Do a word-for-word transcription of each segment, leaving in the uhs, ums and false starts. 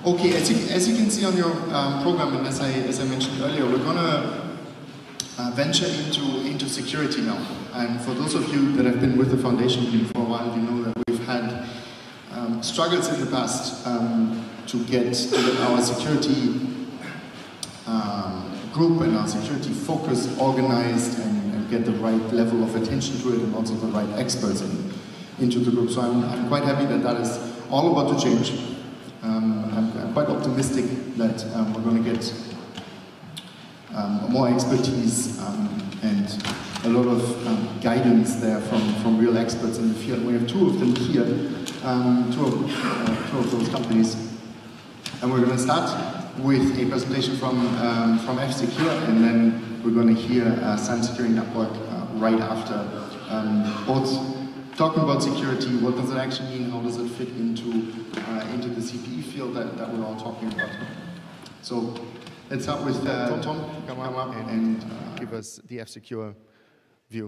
Okay, as you, as you can see on your um, program, and as I, as I mentioned earlier, we're going to uh, venture into, into security now. And for those of you that have been with the foundation team for a while, you know that we've had um, struggles in the past um, to get, to get our security um, group and our security focus organized and, and get the right level of attention to it, and also the right experts in, into the group. So I'm, I'm quite happy that that is all about to change. Um, I'm, I'm quite optimistic that um, we're going to get um, more expertise um, and a lot of um, guidance there from, from real experts in the field. We have two of them here, um, two, of, uh, two of those companies. And we're going to start with a presentation from, um, from F-Secure, and then we're going to hear uh, Sun Security Network uh, right after. Um, both talking about security, what does it actually mean, how does it fit into, uh, into the C P E field that, that we're all talking about. So let's start with uh, Tom, Tom, come up and, and uh, give us the F-Secure view.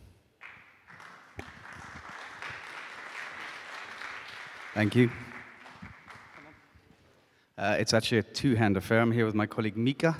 Thank you. Uh, it's actually a two-hand affair. I'm here with my colleague Mika.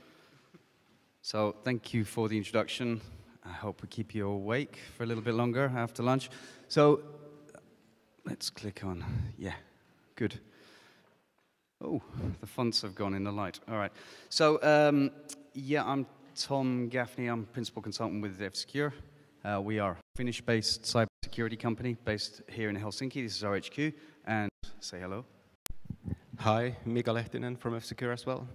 So thank you for the introduction. I hope we keep you awake for a little bit longer after lunch. So let's click on, yeah, good. Oh, the fonts have gone in the light. All right. So um, yeah, I'm Tom Gaffney. I'm principal consultant with F-Secure. Uh, we are a Finnish-based cybersecurity company based here in Helsinki. This is our H Q. And say hello. Hi, Mika Lehtinen from F-Secure as well.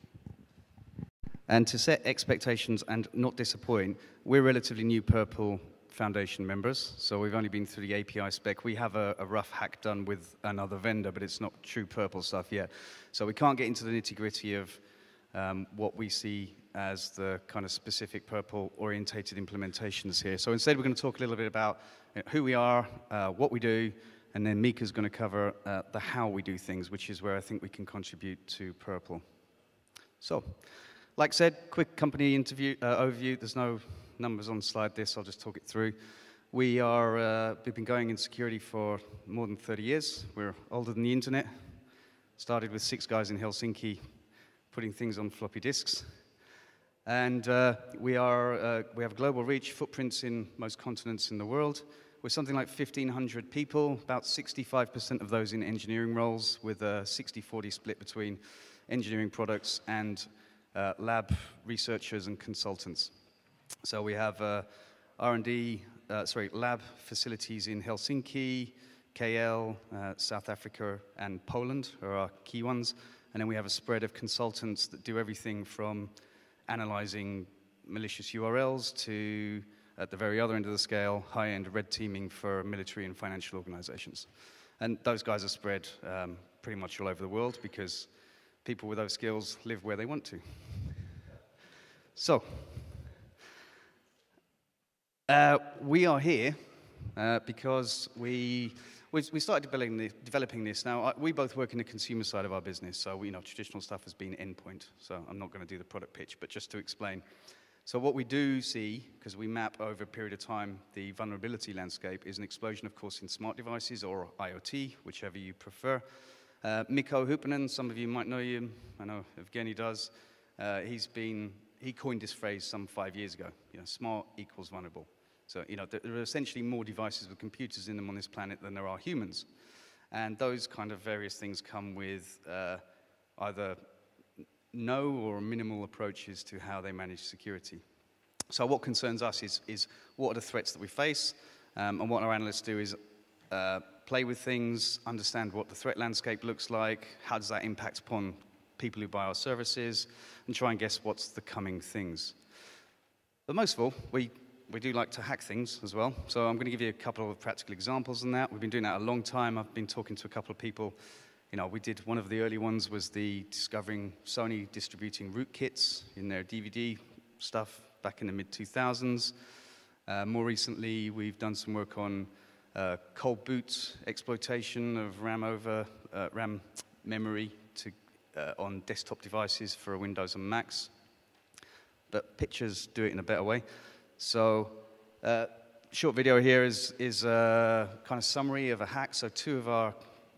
And to set expectations and not disappoint, we're relatively new Purple Foundation members, so we've only been through the A P I spec. We have a, a rough hack done with another vendor, but it's not true Purple stuff yet. So we can't get into the nitty-gritty of um, what we see as the kind of specific Purple-orientated implementations here. So instead, we're going to talk a little bit about you know, who we are, uh, what we do, and then Mika's going to cover uh, the how we do things, which is where I think we can contribute to Purple. So, like I said, quick company interview uh, overview. There's no numbers on the slide this, I'll just talk it through. We are, uh, we've been going in security for more than thirty years. We're older than the internet. Started with six guys in Helsinki putting things on floppy disks. And uh, we, are, uh, we have global reach, footprints in most continents in the world. We're something like fifteen hundred people, about sixty-five percent of those in engineering roles, with a sixty forty split between engineering products and uh, lab researchers and consultants. So we have uh, R and D, uh, sorry, lab facilities in Helsinki, K L, uh, South Africa, and Poland are our key ones. And then we have a spread of consultants that do everything from analyzing malicious U R Ls to, at the very other end of the scale, high-end red teaming for military and financial organizations. And those guys are spread um, pretty much all over the world because people with those skills live where they want to. So, uh, we are here uh, because we, we, we started developing this, developing this. Now, I, we both work in the consumer side of our business, so we know traditional stuff has been endpoint, so I'm not going to do the product pitch, but just to explain. So what we do see, because we map over a period of time the vulnerability landscape, is an explosion, of course, in smart devices or IoT, whichever you prefer. Uh, Mikko Hyppönen, some of you might know him. I know Evgeny does. Uh, he's been, he coined this phrase some five years ago. You know, smart equals vulnerable. So, you know, there are essentially more devices with computers in them on this planet than there are humans. And those kind of various things come with uh, either no or minimal approaches to how they manage security. So what concerns us is, is what are the threats that we face, um, and what our analysts do is uh, play with things, understand what the threat landscape looks like, how does that impact upon people who buy our services, and try and guess what's the coming things. But most of all, we, we do like to hack things as well, so I'm going to give you a couple of practical examples on that. We've been doing that a long time. I've been talking to a couple of people. You know, we did, one of the early ones was the discovering Sony distributing rootkits in their D V D stuff back in the mid two thousands. Uh, more recently, we've done some work on uh, cold boot exploitation of RAM over uh, RAM memory to, uh, on desktop devices for Windows and Macs. But pictures do it in a better way. So, uh, short video here is, is a kind of summary of a hack. So two of our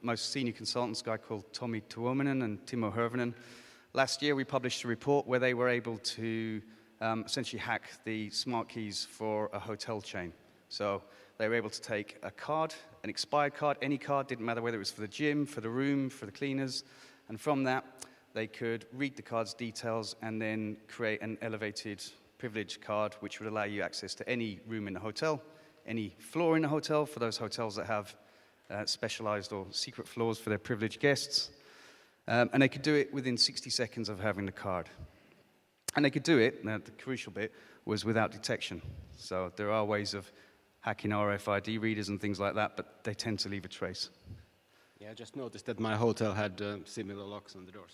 most senior consultants, a guy called Tommi Tuominen and Timo Hirvonen. Last year, we published a report where they were able to um, essentially hack the smart keys for a hotel chain. So they were able to take a card, an expired card, any card, didn't matter whether it was for the gym, for the room, for the cleaners, and from that, they could read the card's details and then create an elevated privilege card which would allow you access to any room in the hotel, any floor in the hotel for those hotels that have uh, specialized or secret floors for their privileged guests. Um, and they could do it within sixty seconds of having the card. And they could do it, now the crucial bit, was without detection. So there are ways of hacking R F I D readers and things like that, but they tend to leave a trace. Yeah, I just noticed that my hotel had uh, similar locks on the doors.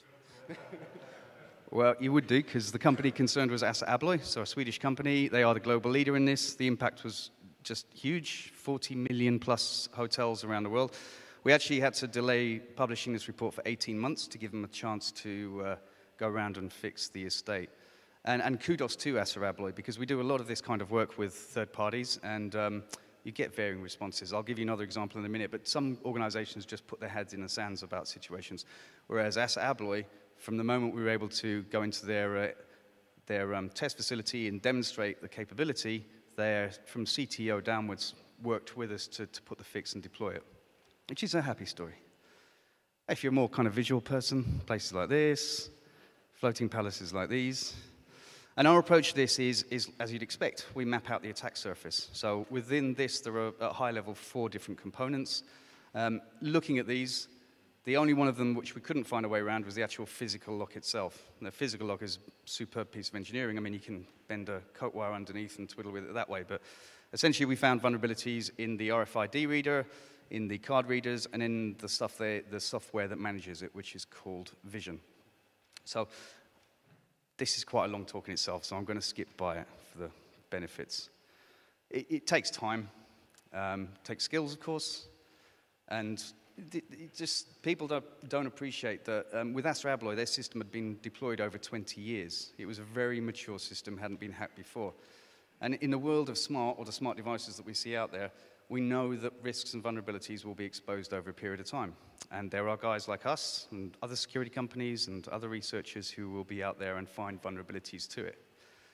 Well, you would do, because the company concerned was Assa Abloy, so a Swedish company. They are the global leader in this. The impact was just huge, forty million plus hotels around the world. We actually had to delay publishing this report for eighteen months to give them a chance to uh, go around and fix the estate. And, and kudos to Assa Abloy, because we do a lot of this kind of work with third parties, and um, you get varying responses. I'll give you another example in a minute, but some organizations just put their heads in the sands about situations, whereas Assa Abloy, from the moment we were able to go into their, uh, their um, test facility and demonstrate the capability, they, from C T O downwards, worked with us to, to put the fix and deploy it, which is a happy story. If you're a more kind of visual person, places like this, floating palaces like these. And our approach to this is, is, as you'd expect, we map out the attack surface. So within this, there are, at high level, four different components. Um, looking at these, the only one of them which we couldn't find a way around was the actual physical lock itself. And the physical lock is a superb piece of engineering. I mean, you can bend a coat wire underneath and twiddle with it that way. But essentially, we found vulnerabilities in the R F I D reader, in the card readers, and in the stuff there, the software that manages it, which is called Vision. So this is quite a long talk in itself, so I'm going to skip by it for the benefits. It, it takes time, um, takes skills, of course, and it, it just people don't, don't appreciate that. Um, with Assa Abloy, their system had been deployed over twenty years. It was a very mature system, hadn't been hacked before. And in the world of smart, or the smart devices that we see out there, we know that risks and vulnerabilities will be exposed over a period of time. And there are guys like us and other security companies and other researchers who will be out there and find vulnerabilities to it.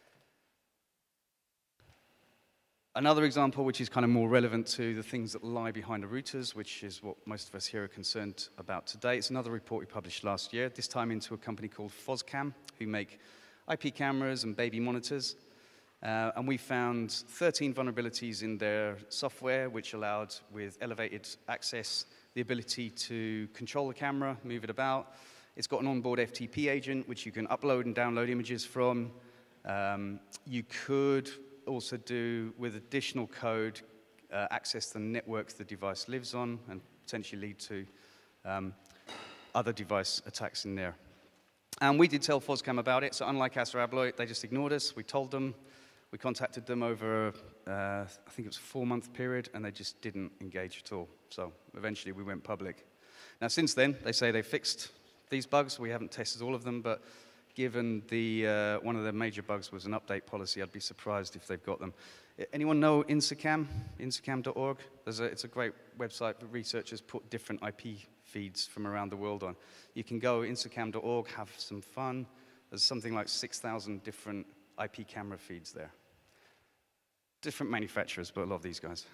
Another example, which is kind of more relevant to the things that lie behind the routers, which is what most of us here are concerned about today. It's another report we published last year, this time into a company called Foscam, who make I P cameras and baby monitors. Uh, and we found thirteen vulnerabilities in their software, which allowed, with elevated access, the ability to control the camera, move it about. It's got an onboard F T P agent, which you can upload and download images from. Um, you could also do, with additional code, uh, access the network the device lives on and potentially lead to um, other device attacks in there. And we did tell Foscam about it, so unlike Assa Abloy, they just ignored us. We told them. We contacted them over, uh, I think it was a four-month period, and they just didn't engage at all. So eventually we went public. Now since then, they say they fixed these bugs. We haven't tested all of them, but given the, uh, one of the major bugs was an update policy, I'd be surprised if they've got them. Anyone know INSACAM, insacam dot org? There's a, it's a great website where researchers put different I P feeds from around the world on. You can go insacam dot org, have some fun. There's something like six thousand different I P camera feeds there. Different manufacturers, but a lot of these guys.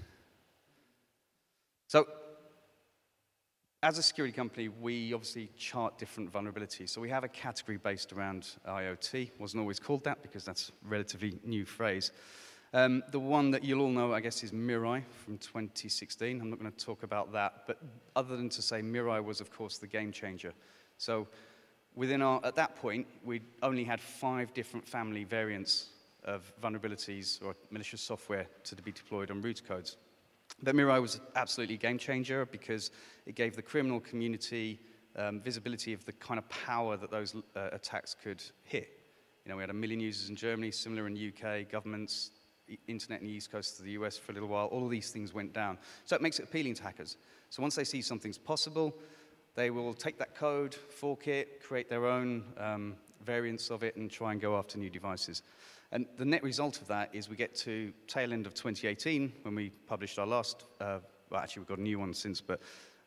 So, as a security company, we obviously chart different vulnerabilities. So we have a category based around I O T. Wasn't always called that because that's a relatively new phrase. Um, the one that you'll all know, I guess, is Mirai from twenty sixteen. I'm not going to talk about that, but other than to say Mirai was, of course, the game changer. So within our, at that point, we only had five different family variants of vulnerabilities or malicious software to be deployed on root codes. But Mirai was absolutely a game changer because it gave the criminal community um, visibility of the kind of power that those uh, attacks could hit. You know, we had a million users in Germany, similar in the U K, governments, internet in the East Coast of the U S for a little while. All of these things went down. So it makes it appealing to hackers. So once they see something's possible, they will take that code, fork it, create their own um, variants of it, and try and go after new devices. And the net result of that is we get to tail end of twenty eighteen, when we published our last, uh, well, actually we've got a new one since, but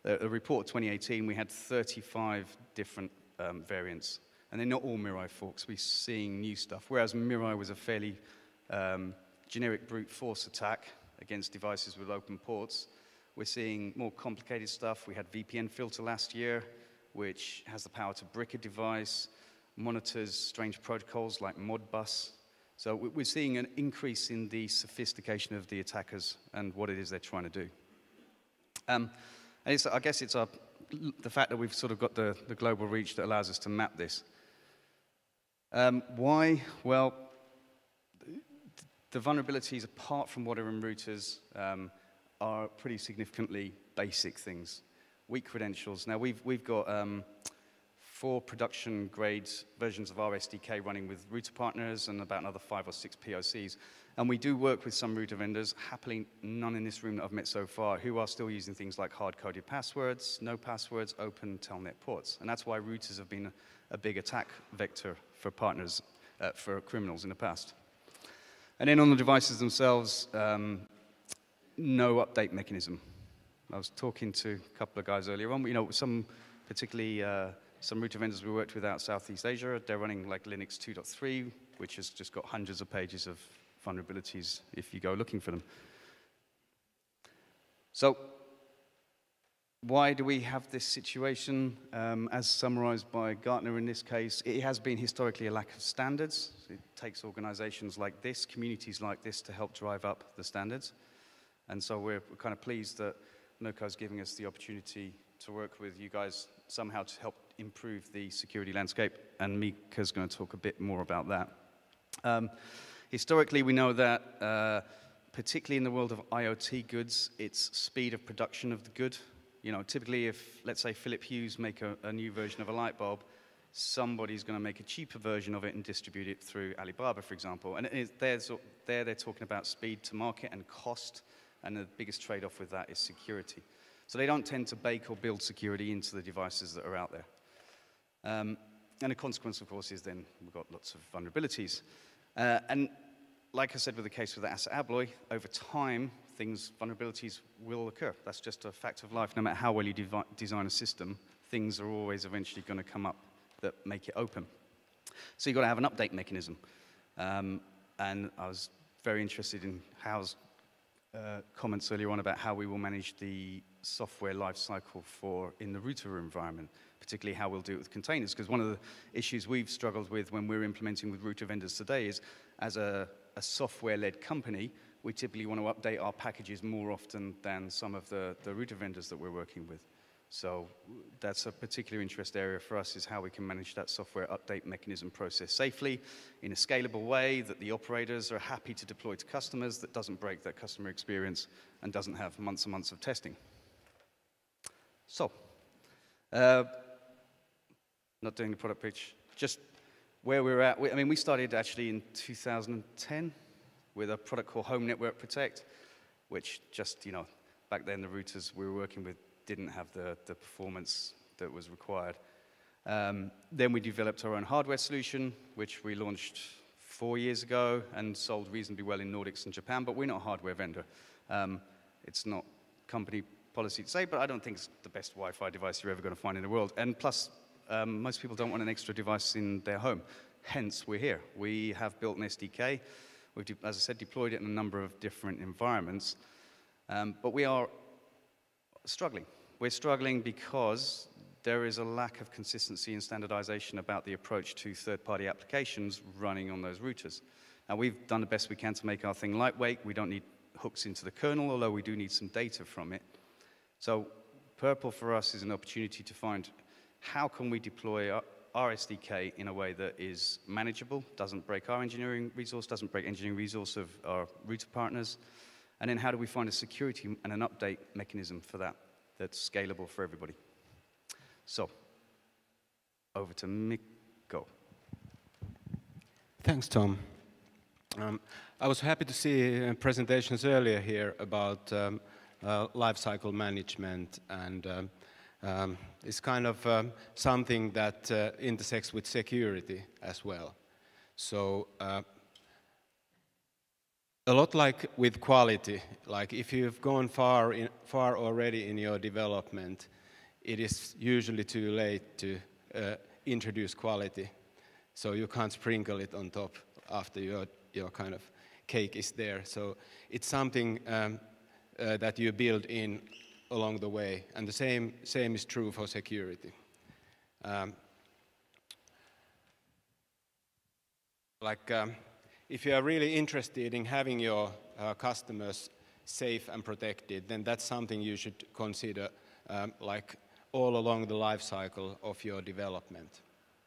a report twenty eighteen, we had thirty-five different um, variants. And they're not all Mirai forks. We're seeing new stuff. Whereas Mirai was a fairly um, generic brute force attack against devices with open ports, we're seeing more complicated stuff. We had V P N filter last year, which has the power to brick a device, monitors strange protocols like Modbus. So we're seeing an increase in the sophistication of the attackers and what it is they're trying to do. Um, and it's, I guess it's our, the fact that we've sort of got the, the global reach that allows us to map this. Um, why? Well, the vulnerabilities, apart from what are in routers, um, are pretty significantly basic things. Weak credentials. Now, we've, we've got um, four production-grade versions of our S D K running with router partners and about another five or six P O Cs. And we do work with some router vendors, happily none in this room that I've met so far, who are still using things like hard-coded passwords, no passwords, open telnet ports. And that's why routers have been a, a big attack vector for partners, uh, for criminals in the past. And then on the devices themselves, um, no update mechanism. I was talking to a couple of guys earlier on. You know, some particularly uh, some router vendors we worked with out Southeast Asia, they're running like Linux two point three, which has just got hundreds of pages of vulnerabilities if you go looking for them. So why do we have this situation? Um, as summarized by Gartner in this case, it has been historically a lack of standards. It takes organizations like this, communities like this, to help drive up the standards. And so we're kind of pleased that Noka is giving us the opportunity to work with you guys somehow to help improve the security landscape. And Mika's going to talk a bit more about that. Um, historically, we know that, uh, particularly in the world of IoT goods, it's speed of production of the good. You know, typically if, let's say, Philip Hughes make a, a new version of a light bulb, somebody's going to make a cheaper version of it and distribute it through Alibaba, for example. And it is, there's, there they're talking about speed to market and cost, and the biggest trade-off with that is security. So they don't tend to bake or build security into the devices that are out there. Um, and the consequence, of course, is then we've got lots of vulnerabilities. Uh, and like I said with the case with the ASA Abloy, over time, things, vulnerabilities will occur. That's just a fact of life. No matter how well you devi design a system, things are always eventually going to come up that make it open. So you've got to have an update mechanism. Um, and I was very interested in Hal's uh, comments earlier on about how we will manage the software lifecycle for in the router environment, particularly how we'll do it with containers. Because one of the issues we've struggled with when we're implementing with router vendors today is, as a, a software-led company, we typically want to update our packages more often than some of the, the router vendors that we're working with. So that's a particular interest area for us, is how we can manage that software update mechanism process safely, in a scalable way that the operators are happy to deploy to customers, that doesn't break that customer experience and doesn't have months and months of testing. So, uh, not doing the product pitch, just where we're at. We, I mean, we started actually in two thousand ten with a product called Home Network Protect, which just, you know, back then the routers we were working with didn't have the, the performance that was required. Um, then we developed our own hardware solution, which we launched four years ago and sold reasonably well in Nordics and Japan, but we're not a hardware vendor. Um, it's not company policy to say, but I don't think it's the best Wi-Fi device you're ever going to find in the world. And plus, um, most people don't want an extra device in their home. Hence, we're here. We have built an S D K. We've, as I said, deployed it in a number of different environments. Um, but we are struggling. We're struggling because there is a lack of consistency and standardization about the approach to third-party applications running on those routers. Now, we've done the best we can to make our thing lightweight. We don't need hooks into the kernel, although we do need some data from it. So Purple for us is an opportunity to find how can we deploy our, our S D K in a way that is manageable, doesn't break our engineering resource, doesn't break engineering resource of our router partners, and then how do we find a security and an update mechanism for that that's scalable for everybody. So, over to Mikko. Thanks, Tom. Um, I was happy to see uh, presentations earlier here about um, uh, lifecycle management, and um, um, it's kind of um, something that uh, intersects with security as well. So, uh, a lot like with quality, like if you've gone far, in, far already in your development, it is usually too late to uh, introduce quality. So you can't sprinkle it on top after your, your kind of cake is there. So it's something um, uh, that you build in along the way. And the same, same is true for security. Um, like um, if you are really interested in having your uh, customers safe and protected, then that's something you should consider um, like all along the life cycle of your development.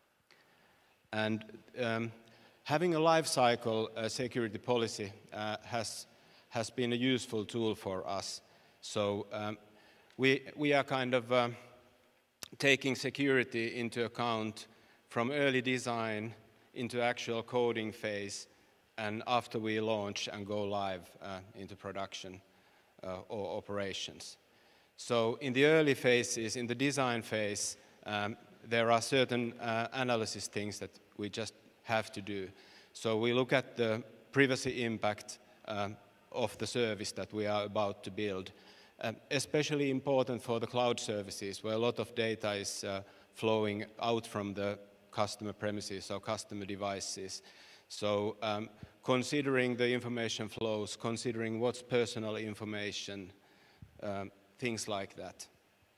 And um, having a life cycle uh, security policy uh, has, has been a useful tool for us. So um, we, we are kind of um, taking security into account from early design into actual coding phase, and after we launch and go live uh, into production uh, or operations. So in the early phases, in the design phase, um, there are certain uh, analysis things that we just have to do. So we look at the privacy impact um, of the service that we are about to build, um, especially important for the cloud services where a lot of data is uh, flowing out from the customer premises or customer devices. So um, considering the information flows, considering what's personal information, um, things like that.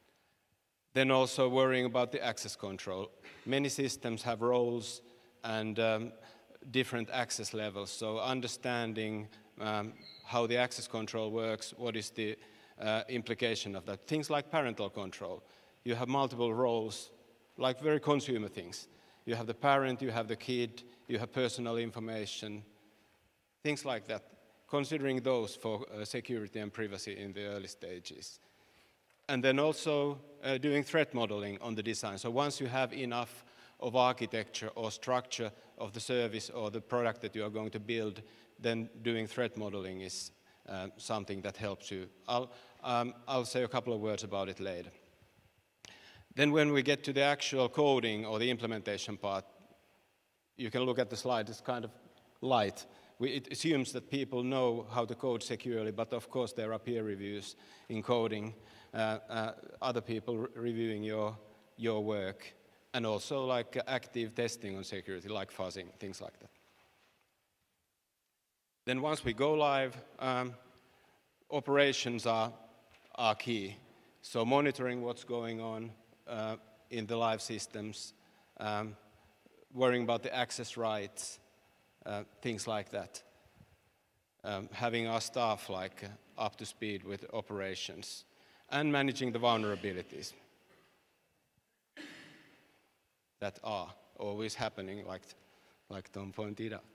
Then also worrying about the access control. Many systems have roles and um, different access levels, so understanding um, how the access control works, what is the uh, implication of that. Things like parental control. You have multiple roles, like very consumer things. You have the parent, you have the kid, you have personal information, things like that. Considering those for uh, security and privacy in the early stages. And then also uh, doing threat modeling on the design. So once you have enough of architecture or structure of the service or the product that you are going to build, then doing threat modeling is uh, something that helps you. I'll, um, I'll say a couple of words about it later. Then when we get to the actual coding or the implementation part, you can look at the slide, it's kind of light. We, it assumes that people know how to code securely, but of course there are peer reviews in coding, uh, uh, other people re reviewing your, your work, and also like uh, active testing on security, like fuzzing, things like that. Then once we go live, um, operations are, are key. So monitoring what's going on uh, in the live systems, um, worrying about the access rights, Uh, things like that. Um, having our staff like uh, up to speed with operations and managing the vulnerabilities that are always happening, like, like Tom pointed out.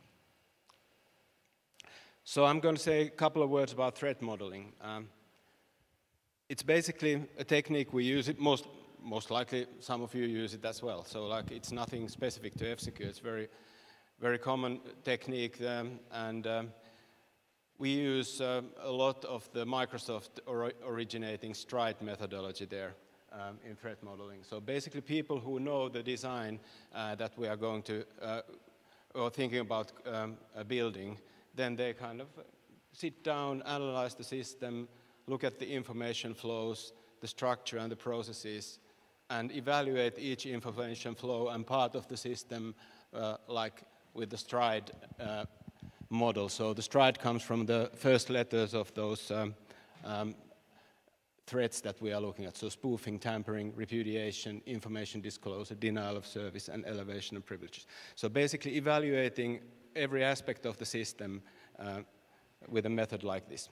So I'm going to say a couple of words about threat modeling. Um, it's basically a technique we use. It most, most likely some of you use it as well. So like it's nothing specific to F-Secure. It's very Very common technique, um, and um, we use um, a lot of the Microsoft or originating Stride methodology there um, in threat modeling. So basically people who know the design uh, that we are going to, uh, or thinking about um, a building, then they kind of sit down, analyze the system, look at the information flows, the structure and the processes, and evaluate each information flow and part of the system uh, like with the Stride uh, model. So the Stride comes from the first letters of those um, um, threats that we are looking at. So spoofing, tampering, repudiation, information disclosure, denial of service, and elevation of privileges. So basically evaluating every aspect of the system uh, with a method like this.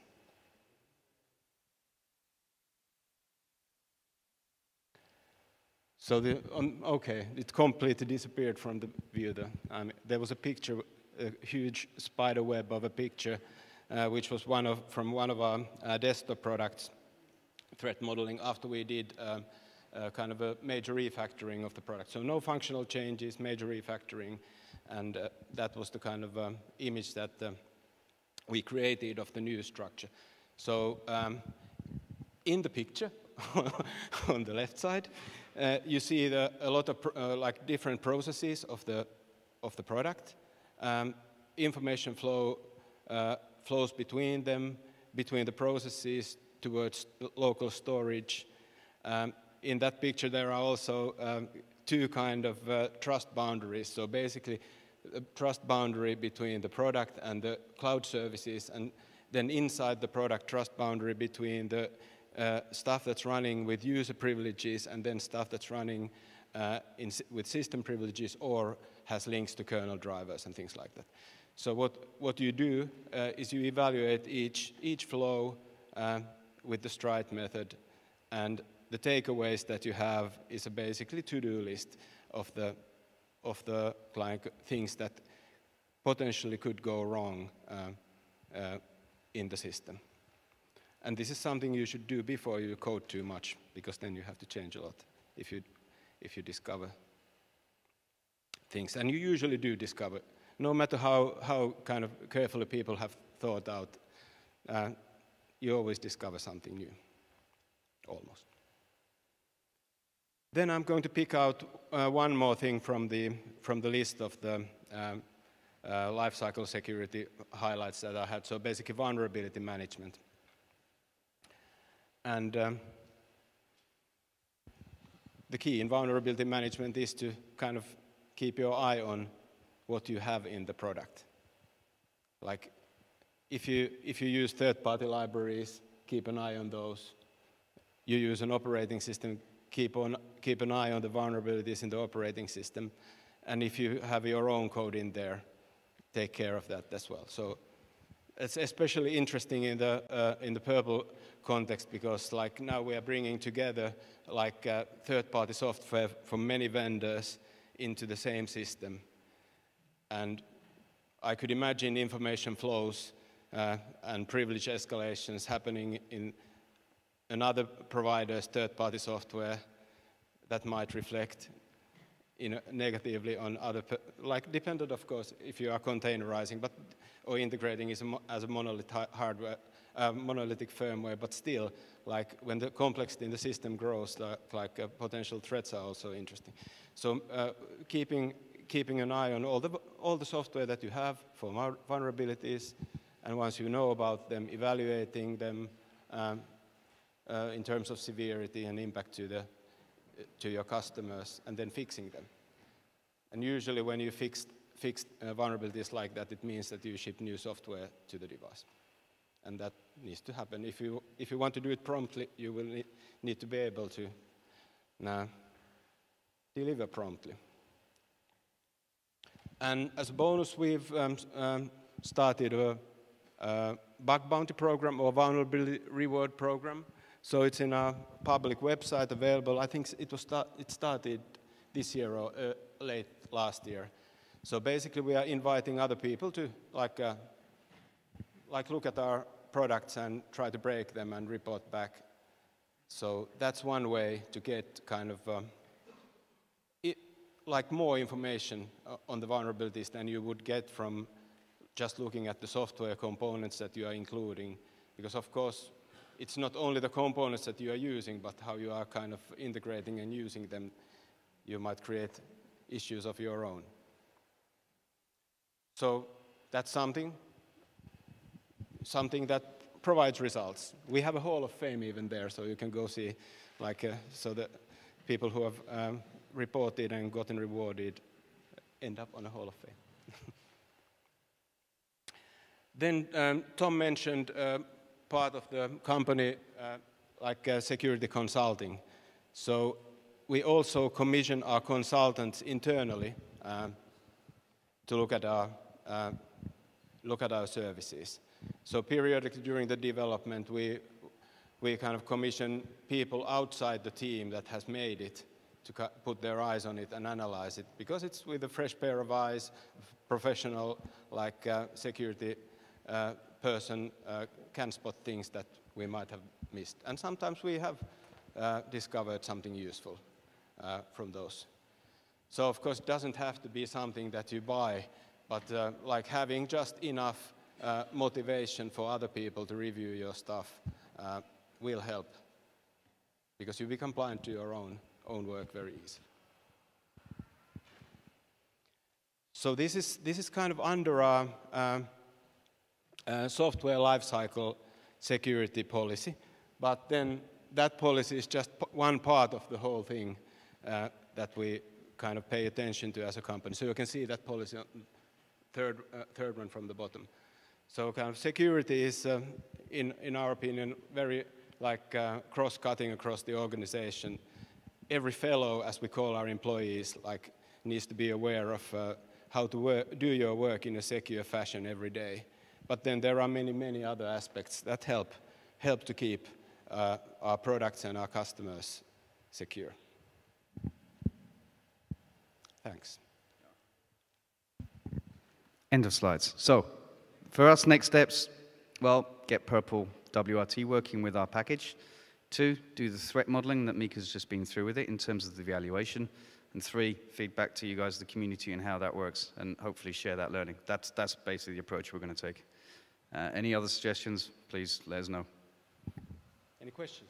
So, the, um, okay, it completely disappeared from the view. The, um, there was a picture, a huge spider web of a picture, uh, which was one of, from one of our uh, desktop products, threat modeling, after we did um, uh, kind of a major refactoring of the product. So no functional changes, major refactoring, and uh, that was the kind of um, image that uh, we created of the new structure. So um, in the picture, on the left side, Uh, you see the, a lot of uh, like different processes of the, of the product, um, information flow uh, flows between them, between the processes towards local storage. Um, in that picture there are also um, two kind of uh, trust boundaries. So basically a trust boundary between the product and the cloud services, and then inside the product trust boundary between the uh, stuff that's running with user privileges and then stuff that's running uh, in, with system privileges or has links to kernel drivers and things like that. So what, what you do uh, is you evaluate each, each flow uh, with the Stride method, and the takeaways that you have is a basically to-do list of the, of the like, things that potentially could go wrong uh, uh, in the system. And this is something you should do before you code too much, because then you have to change a lot if you, if you discover things. And you usually do discover, no matter how, how kind of carefully people have thought out, uh, you always discover something new, almost. Then I'm going to pick out uh, one more thing from the, from the list of the um, uh, lifecycle security highlights that I had, so basically vulnerability management. And um, the key in vulnerability management is to kind of keep your eye on what you have in the product. Like if you, if you use third-party libraries, keep an eye on those. You use an operating system, keep, on, keep an eye on the vulnerabilities in the operating system. And if you have your own code in there, take care of that as well. So it's especially interesting in the, uh, in the Purple context, because like now we are bringing together like uh, third-party software from many vendors into the same system. And I could imagine information flows uh, and privilege escalations happening in another provider's third-party software that might reflect in a, negatively on other, like dependent of course if you are containerizing, but or integrating as a, as a monolith hardware, uh, monolithic firmware, but still, like when the complexity in the system grows, like, like uh, potential threats are also interesting. So uh, keeping keeping an eye on all the all the software that you have for vulnerabilities, and once you know about them, evaluating them um, uh, in terms of severity and impact to the to your customers, and then fixing them. And usually when you fix, fix uh, vulnerabilities like that, it means that you ship new software to the device. And that needs to happen. If you, if you want to do it promptly, you will need, need to be able to uh, deliver promptly. And as a bonus, we've um, um, started a, a bug bounty program or vulnerability reward program. So it's in our public website available. I think it was start, it started this year or uh, late last year. So basically, we are inviting other people to like uh, like look at our products and try to break them and report back. So that's one way to get kind of um, it, like more information on the vulnerabilities than you would get from just looking at the software components that you are including, because of course, it's not only the components that you are using, but how you are kind of integrating and using them. You might create issues of your own. So that's something, something that provides results. We have a Hall of Fame even there, so you can go see, like, uh, so the people who have um, reported and gotten rewarded end up on a Hall of Fame. Then um, Tom mentioned uh, part of the company, uh, like uh, security consulting. So we also commission our consultants internally um, to look at our uh, look at our services. So periodically during the development, we we kind of commission people outside the team that has made it to put their eyes on it and analyze it, because it's with a fresh pair of eyes, professional like uh, security uh, person uh, can spot things that we might have missed. And sometimes we have uh, discovered something useful uh, from those. So of course it doesn't have to be something that you buy, but uh, like having just enough uh, motivation for other people to review your stuff uh, will help, because you become blind to your own, own work very easily. So this is, this is kind of under our um, uh, software lifecycle security policy, but then that policy is just p one part of the whole thing uh, that we kind of pay attention to as a company. So you can see that policy, third, uh, third one from the bottom. So kind of security is, uh, in, in our opinion, very like uh, cross-cutting across the organization. Every fellow, as we call our employees, like needs to be aware of uh, how to work, do your work in a secure fashion every day. But then there are many, many other aspects that help, help to keep uh, our products and our customers secure. Thanks. End of slides. So, for us, next steps, well, get Purple W R T working with our package. Two, do the threat modeling that Mika's just been through with it in terms of the evaluation. And three, feedback to you guys, the community, and how that works, and hopefully share that learning. That's, that's basically the approach we're going to take. Uh, any other suggestions, please let us know. Any questions?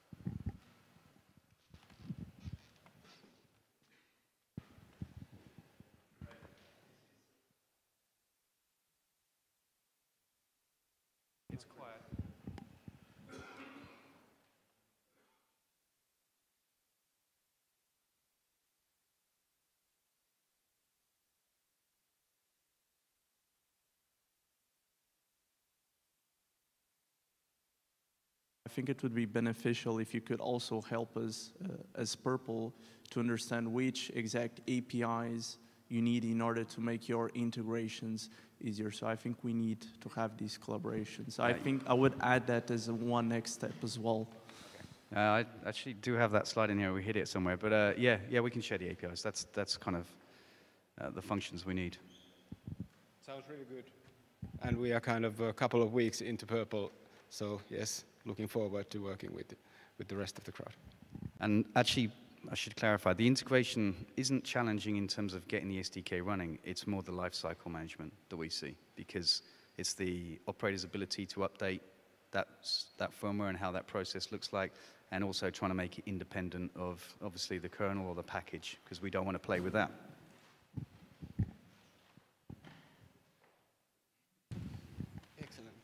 It's quiet. I think it would be beneficial if you could also help us uh, as Purple to understand which exact A P Is you need in order to make your integrations easier. So I think we need to have these collaborations. I think I would add that as a one next step as well. Uh, I actually do have that slide in here. We hit it somewhere, but uh, yeah, yeah, we can share the A P Is. That's that's kind of uh, the functions we need. Sounds really good. And we are kind of a couple of weeks into Purple, so yes, looking forward to working with with the rest of the crowd. And actually, I should clarify, the integration isn't challenging in terms of getting the S D K running. It's more the lifecycle management that we see, because it's the operator's ability to update that, that firmware and how that process looks like, and also trying to make it independent of, obviously, the kernel or the package, because we don't want to play with that. Excellent.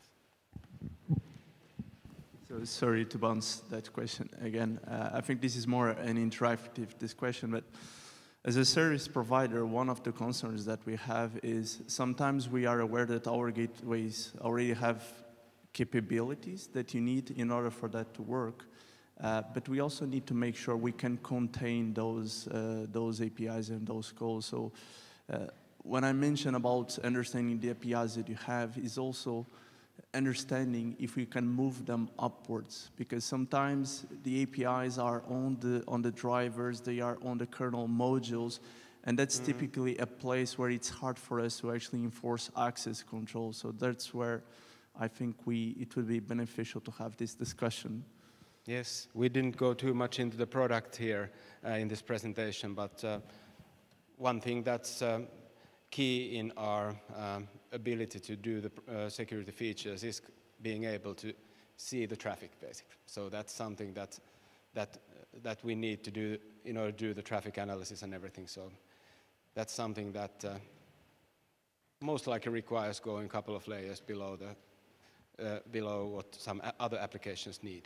So sorry to bounce that question again. Uh, I think this is more an interactive discussion, but as a service provider, one of the concerns that we have is sometimes we are aware that our gateways already have capabilities that you need in order for that to work. Uh, but we also need to make sure we can contain those, uh, those A P Is and those calls. So uh, when I mention about understanding the A P Is that you have is also understanding if we can move them upwards, because sometimes the A P Is are on the, on the drivers, they are on the kernel modules, and that's mm-hmm. typically a place where it's hard for us to actually enforce access control. So that's where I think we, it would be beneficial to have this discussion. Yes, we didn't go too much into the product here uh, in this presentation, but uh, one thing that's um, key in our um, ability to do the uh, security features is being able to see the traffic, basically. So that's something that, that, uh, that we need to do in order to do the traffic analysis and everything. So that's something that uh, most likely requires going a couple of layers below, the, uh, below what some other applications need.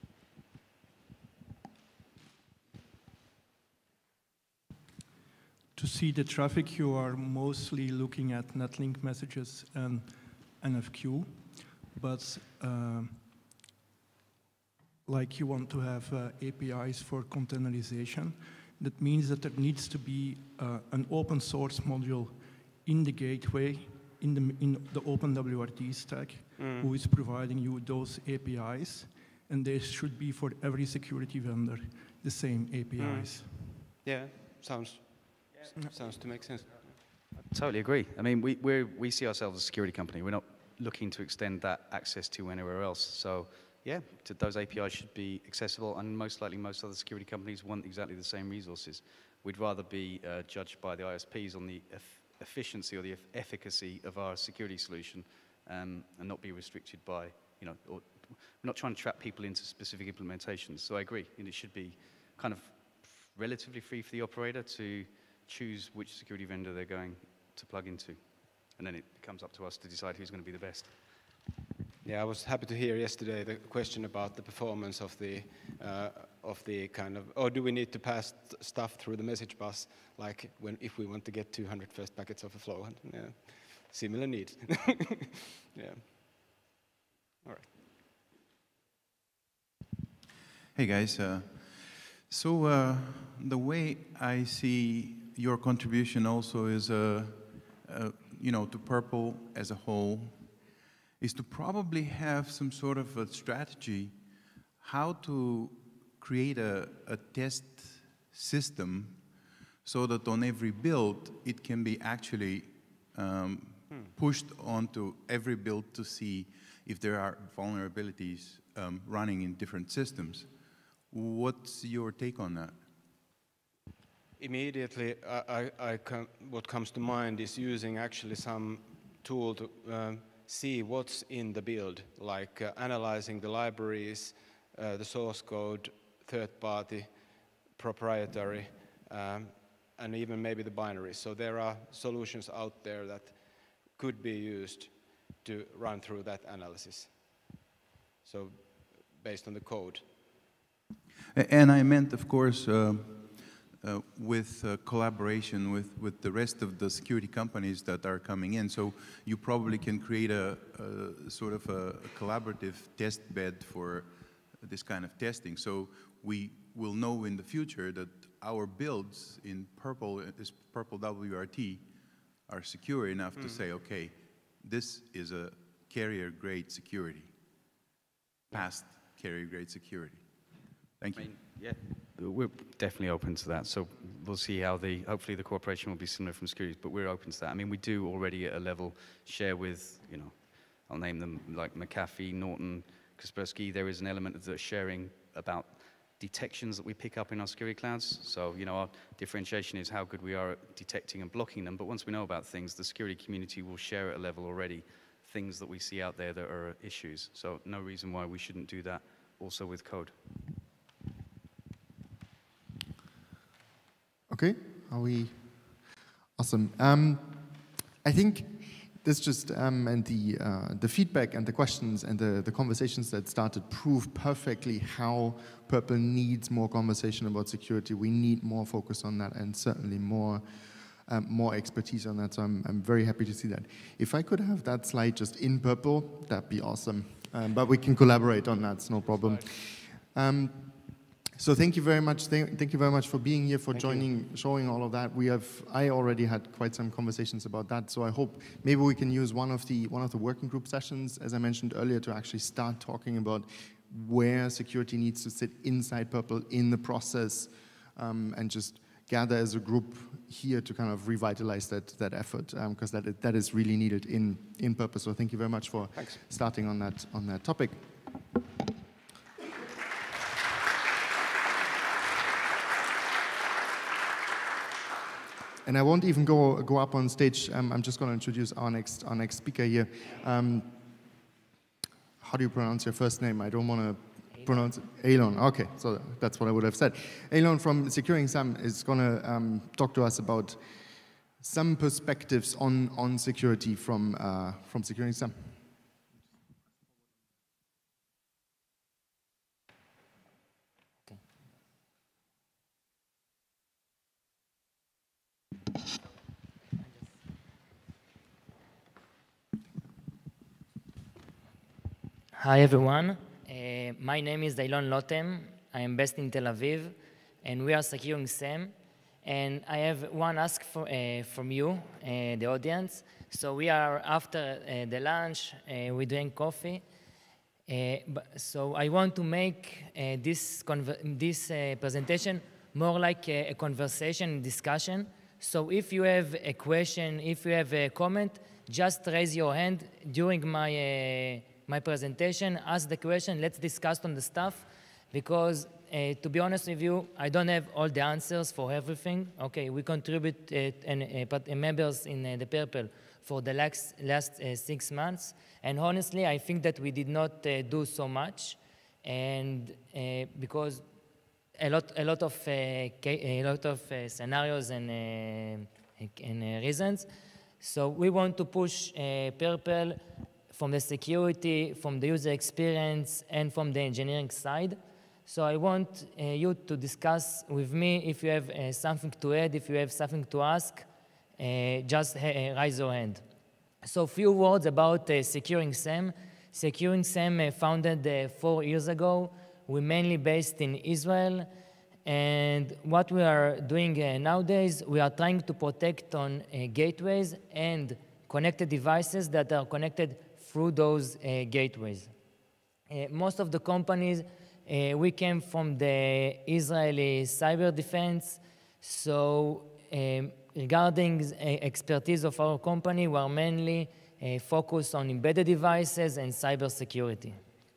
To see the traffic, you are mostly looking at netlink messages and N F Q, but uh, like you want to have uh, A P Is for containerization, that means that there needs to be uh, an open source module in the gateway, in the, in the Open W R T stack, mm. who is providing you those A P Is, and they should be for every security vendor, the same A P Is. Mm. Yeah, sounds... Sounds to make sense. I totally agree. I mean, we we're, we see ourselves as a security company. We're not looking to extend that access to anywhere else. So, yeah, to, those A P Is should be accessible, and most likely most other security companies want exactly the same resources. We'd rather be uh, judged by the I S Ps on the eff efficiency or the eff efficacy of our security solution, um, and not be restricted by, you know, or, we're not trying to trap people into specific implementations. So I agree, and it should be kind of relatively free for the operator to choose which security vendor they're going to plug into. And then it comes up to us to decide who's going to be the best. Yeah, I was happy to hear yesterday the question about the performance of the uh, of the kind of, or do we need to pass stuff through the message bus, like when if we want to get two hundred first packets of a flow? Yeah, similar needs. Yeah. All right. Hey guys, uh, so uh, the way I see your contribution also is, uh, uh, you know, to Purple as a whole, is to probably have some sort of a strategy how to create a, a test system so that on every build it can be actually um, hmm. pushed onto every build to see if there are vulnerabilities um, running in different systems. What's your take on that? Immediately, I, I, I com what comes to mind is using actually some tool to um, see what's in the build, like uh, analyzing the libraries, uh, the source code, third-party, proprietary, um, and even maybe the binaries. So there are solutions out there that could be used to run through that analysis. So based on the code. And I meant, of course, uh, uh, with uh, collaboration with, with the rest of the security companies that are coming in. So you probably can create a, a sort of a, a collaborative test bed for this kind of testing. So we will know in the future that our builds in Purple, is Purple W R T, are secure enough mm. to say, okay, this is a carrier-grade security, past carrier-grade security. Thank you. I mean, yeah, we're definitely open to that. So we'll see how the, hopefully the cooperation will be similar from securities, but we're open to that. I mean, we do already at a level share with, you know, I'll name them like McAfee, Norton, Kaspersky. There is an element of the sharing about detections that we pick up in our security clouds. So, you know, our differentiation is how good we are at detecting and blocking them. But once we know about things, the security community will share at a level already things that we see out there that are issues. So no reason why we shouldn't do that also with code. Okay, are we awesome? Um, I think this just um, and the uh, the feedback and the questions and the the conversations that started prove perfectly how Purple needs more conversation about security. We need more focus on that and certainly more um, more expertise on that. So I'm I'm very happy to see that. If I could have that slide just in Purple, that'd be awesome. Um, but we can collaborate on that. It's no problem. Um, So thank you very much. Thank, thank you very much for being here, for thank joining, you. showing all of that. We have, I already had quite some conversations about that. So I hope maybe we can use one of the one of the working group sessions, as I mentioned earlier, to actually start talking about where security needs to sit inside Purple in the process, um, and just gather as a group here to kind of revitalize that that effort, because um, that that is really needed in in Purple. So thank you very much for Thanks. starting on that on that topic. And I won't even go go up on stage. Um, I'm just going to introduce our next our next speaker here. Um, how do you pronounce your first name? I don't want to pronounce it. Elon. Okay, so that's what I would have said. Elon from Securing Some is going to um, talk to us about some perspectives on on security from uh, from Securing Some. Hi everyone, uh, my name is Dailon Lotem. I am based in Tel Aviv, and we are Securing Some. And I have one ask for, uh, from you, uh, the audience. So we are after uh, the lunch, uh, we drink coffee. Uh, but, so I want to make uh, this, this uh, presentation more like a, a conversation, discussion. So if you have a question, if you have a comment, just raise your hand during my uh, my presentation, ask the question, let's discuss on the stuff, because uh, to be honest with you, I don't have all the answers for everything. Okay, we contribute uh, and uh, uh, members in uh, the Purple for the last, last uh, six months, and honestly, I think that we did not uh, do so much, and uh, because a lot, a lot of, uh, a lot of uh, scenarios and, uh, and uh, reasons, so we want to push uh, Purple from the security, from the user experience, and from the engineering side. So I want uh, you to discuss with me if you have uh, something to add, if you have something to ask, uh, just uh, raise your hand. So a few words about uh, Securing SAM. Securing SAM uh, founded uh, four years ago. We're mainly based in Israel. And what we are doing uh, nowadays, we are trying to protect on uh, gateways and connected devices that are connected through those uh, gateways. Uh, most of the companies, uh, we came from the Israeli cyber defense. So um, regarding uh, expertise of our company, we are mainly uh, focused on embedded devices and cybersecurity.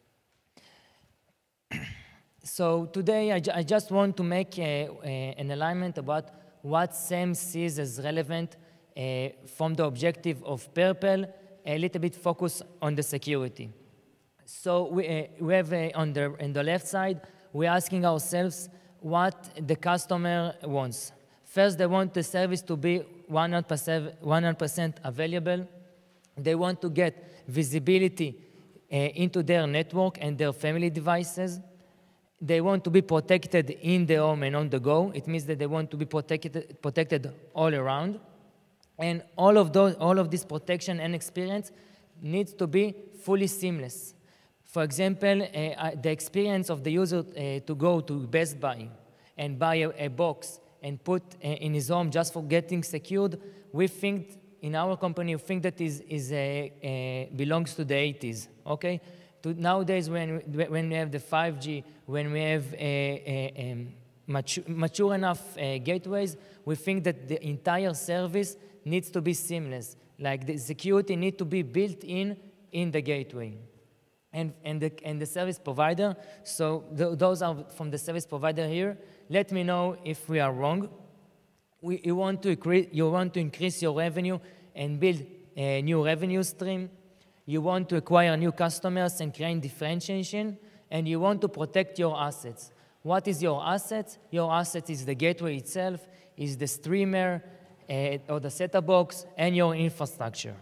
So today, I, ju I just want to make a, a, an alignment about what SAM sees as relevant uh, from the objective of Purple, a little bit focus on the security. So we, uh, we have uh, on, the, on the left side, we're asking ourselves what the customer wants. First, they want the service to be one hundred percent available. They want to get visibility uh, into their network and their family devices. They want to be protected in the home and on the go. It means that they want to be protected, protected all around. And all of, those, all of this protection and experience needs to be fully seamless. For example, uh, the experience of the user uh, to go to Best Buy and buy a, a box and put uh, in his home just for getting secured, we think, in our company, we think that is, is a, a belongs to the eighties, okay? To nowadays, when we, when we have the five G, when we have a, a, a mature, mature enough uh, gateways, we think that the entire service needs to be seamless. Like the security needs to be built in in the gateway. And, and, the, and the service provider, so th those are from the service provider here. Let me know if we are wrong. We, you, want to you want to increase your revenue and build a new revenue stream. You want to acquire new customers and create differentiation, and you want to protect your assets. What is your asset? Your asset is the gateway itself, is the streamer, uh, or the set-top box, and your infrastructure.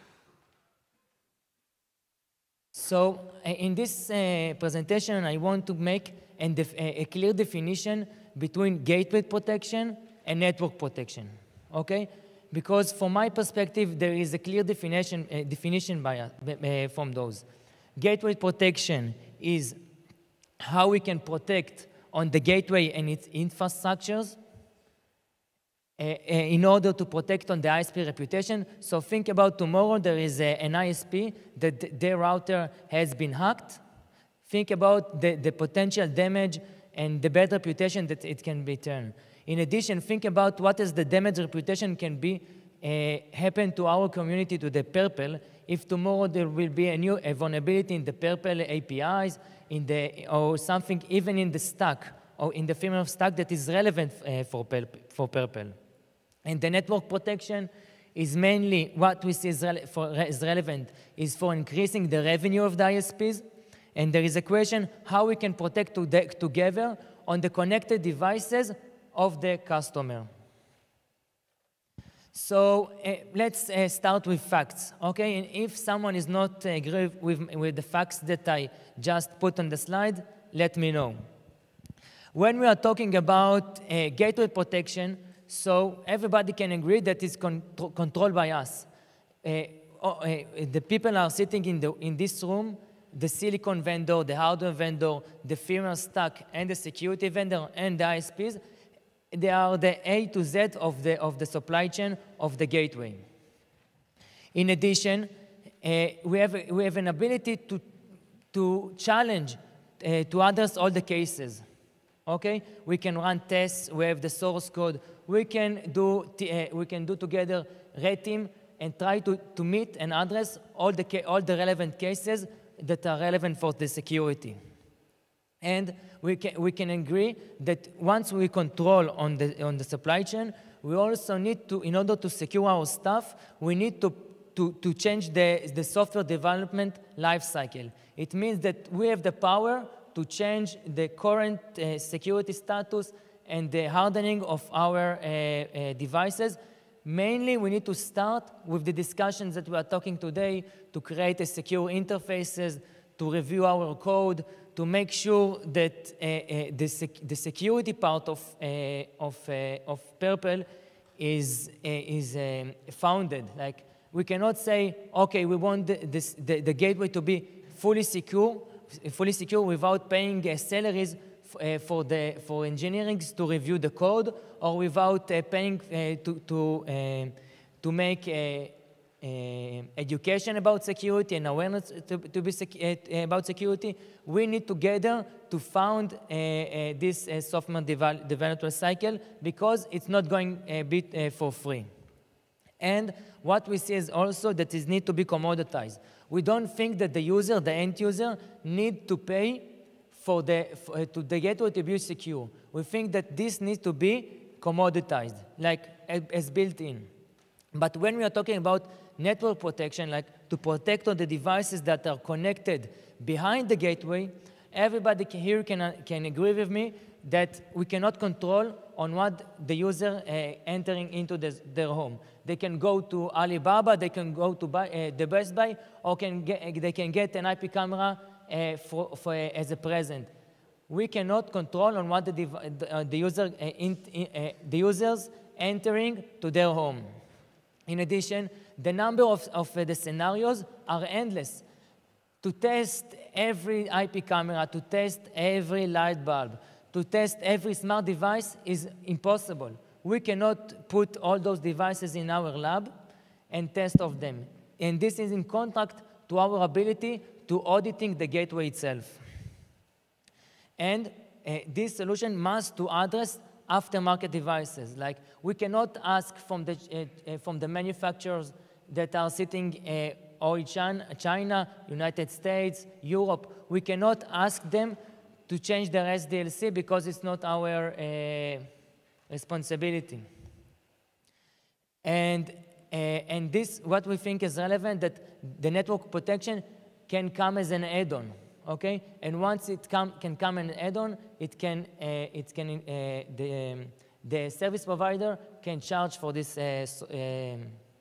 So uh, in this uh, presentation, I want to make an a, a clear definition between gateway protection and network protection, okay? Because from my perspective, there is a clear definition, uh, definition by, uh, from those. Gateway protection is how we can protect on the gateway and its infrastructures uh, uh, in order to protect on the I S P reputation. So think about tomorrow, there is a, an I S P that their router has been hacked. Think about the, the potential damage and the bad reputation that it can be turned. In addition, think about what is the damage reputation can be uh, happen to our community, to the Purple, if tomorrow there will be a new a vulnerability in the Purple A P Is, in the, or something even in the stack, or in the firmware stack that is relevant uh, for, Purple, for Purple. And the network protection is mainly what we see is, rele for, is relevant is for increasing the revenue of the I S Ps. And there is a question how we can protect to the, together on the connected devices of the customer. So uh, let's uh, start with facts, okay? And if someone is not uh, agree with, with the facts that I just put on the slide, let me know. When we are talking about uh, gateway protection, so everybody can agree that it's con controlled by us. Uh, uh, the people are sitting in, the, in this room, the silicon vendor, the hardware vendor, the firmware stack, and the security vendor, and the I S Ps. They are the A to Z of the, of the supply chain of the gateway. In addition, uh, we, have, we have an ability to, to challenge, uh, to address all the cases. Okay? We can run tests, we have the source code, we can do, uh, we can do together red team and try to, to meet and address all the, all the relevant cases that are relevant for the security. And we can, we can agree that once we control on the, on the supply chain, we also need to, in order to secure our stuff, we need to, to, to change the, the software development life cycle. It means that we have the power to change the current uh, security status and the hardening of our uh, uh, devices Mainly, we need to start with the discussions that we are talking today to create a secure interfaces, to review our code, to make sure that uh, uh, the, sec the security part of, uh, of, uh, of Purple is, uh, is um, founded. Like, we cannot say, okay, we want the, this, the, the gateway to be fully secure, fully secure without paying uh, salaries uh, for, the, for engineering to review the code, or without uh, paying uh, to, to, uh, to make uh, uh, education about security and awareness to, to be sec uh, about security. We need together to found uh, uh, this uh, software devel development cycle, because it's not going to uh, be uh, for free. And what we see is also that it needs to be commoditized. We don't think that the user, the end user, need to pay for the, for, uh, to the gateway to be secure. We think that this needs to be commoditized, like as built in. But when we are talking about network protection, like to protect all the devices that are connected behind the gateway, everybody here can, uh, can agree with me that we cannot control on what the user uh, entering into the, their home. They can go to Alibaba, they can go to buy, uh, the Best Buy, or can get, they can get an I P camera uh, for, for, uh, as a present. We cannot control on what the, the, uh, the, user, uh, in, uh, the users entering to their home. In addition, the number of, of uh, the scenarios are endless. To test every I P camera, to test every light bulb, to test every smart device is impossible. We cannot put all those devices in our lab and test of them. And this is in contrast to our ability to auditing the gateway itself. And uh, this solution must to address aftermarket devices. Like, we cannot ask from the, uh, uh, from the manufacturers that are sitting uh, or China, United States, Europe. We cannot ask them to change their S D L C because it's not our uh, responsibility. And, uh, and this, what we think is relevant, that the network protection can come as an add-on, okay? And once it come, can come an add-on, it can, uh, it can uh, the, um, the service provider can charge for this uh, um,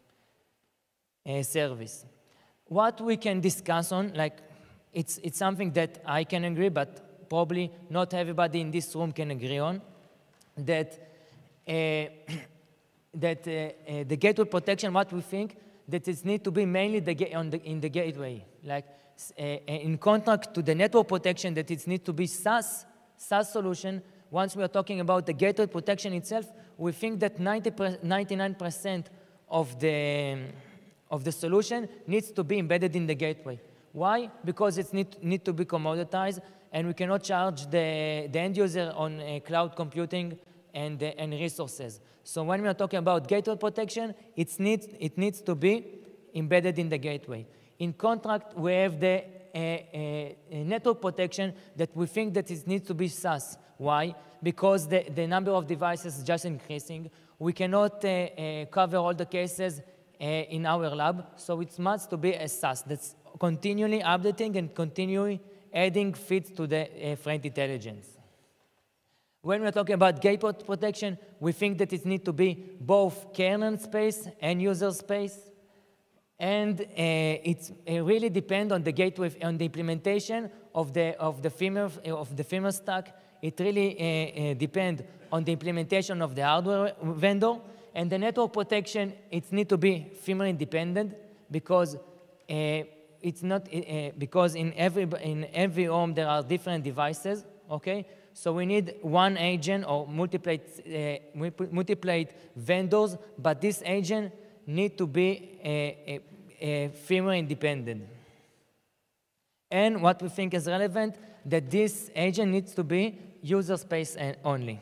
uh, service. What we can discuss on, like, it's, it's something that I can agree, but probably not everybody in this room can agree on, that, uh, that uh, uh, the gateway protection, what we think, that it needs to be mainly the on the, in the gateway. Like, uh, in contrast to the network protection, that it needs to be SaaS, SaaS solution. Once we are talking about the gateway protection itself, we think that ninety-nine percent of the, of the solution needs to be embedded in the gateway. Why? Because it needs need to be commoditized, and we cannot charge the, the end user on uh, cloud computing and, uh, and resources. So when we are talking about gateway protection, it's need, it needs to be embedded in the gateway. In contrast, we have the uh, uh, network protection that we think that it needs to be SaaS. Why? Because the, the number of devices is just increasing. We cannot uh, uh, cover all the cases uh, in our lab, so it must to be a SaaS that's continually updating and continually adding feeds to the uh, threat intelligence. When we're talking about gateway protection, we think that it needs to be both kernel space and user space. And uh, it uh, really depends on the gateway, on the implementation of the, of the, firmware, of the firmware stack. It really uh, uh, depends on the implementation of the hardware vendor. And the network protection, it needs to be firmware independent, because uh, it's not, uh, because in every, in every home there are different devices, okay? So we need one agent or multiple, uh, multiple vendors, but this agent need to be a, a, a firmware independent. And what we think is relevant, that this agent needs to be user space only.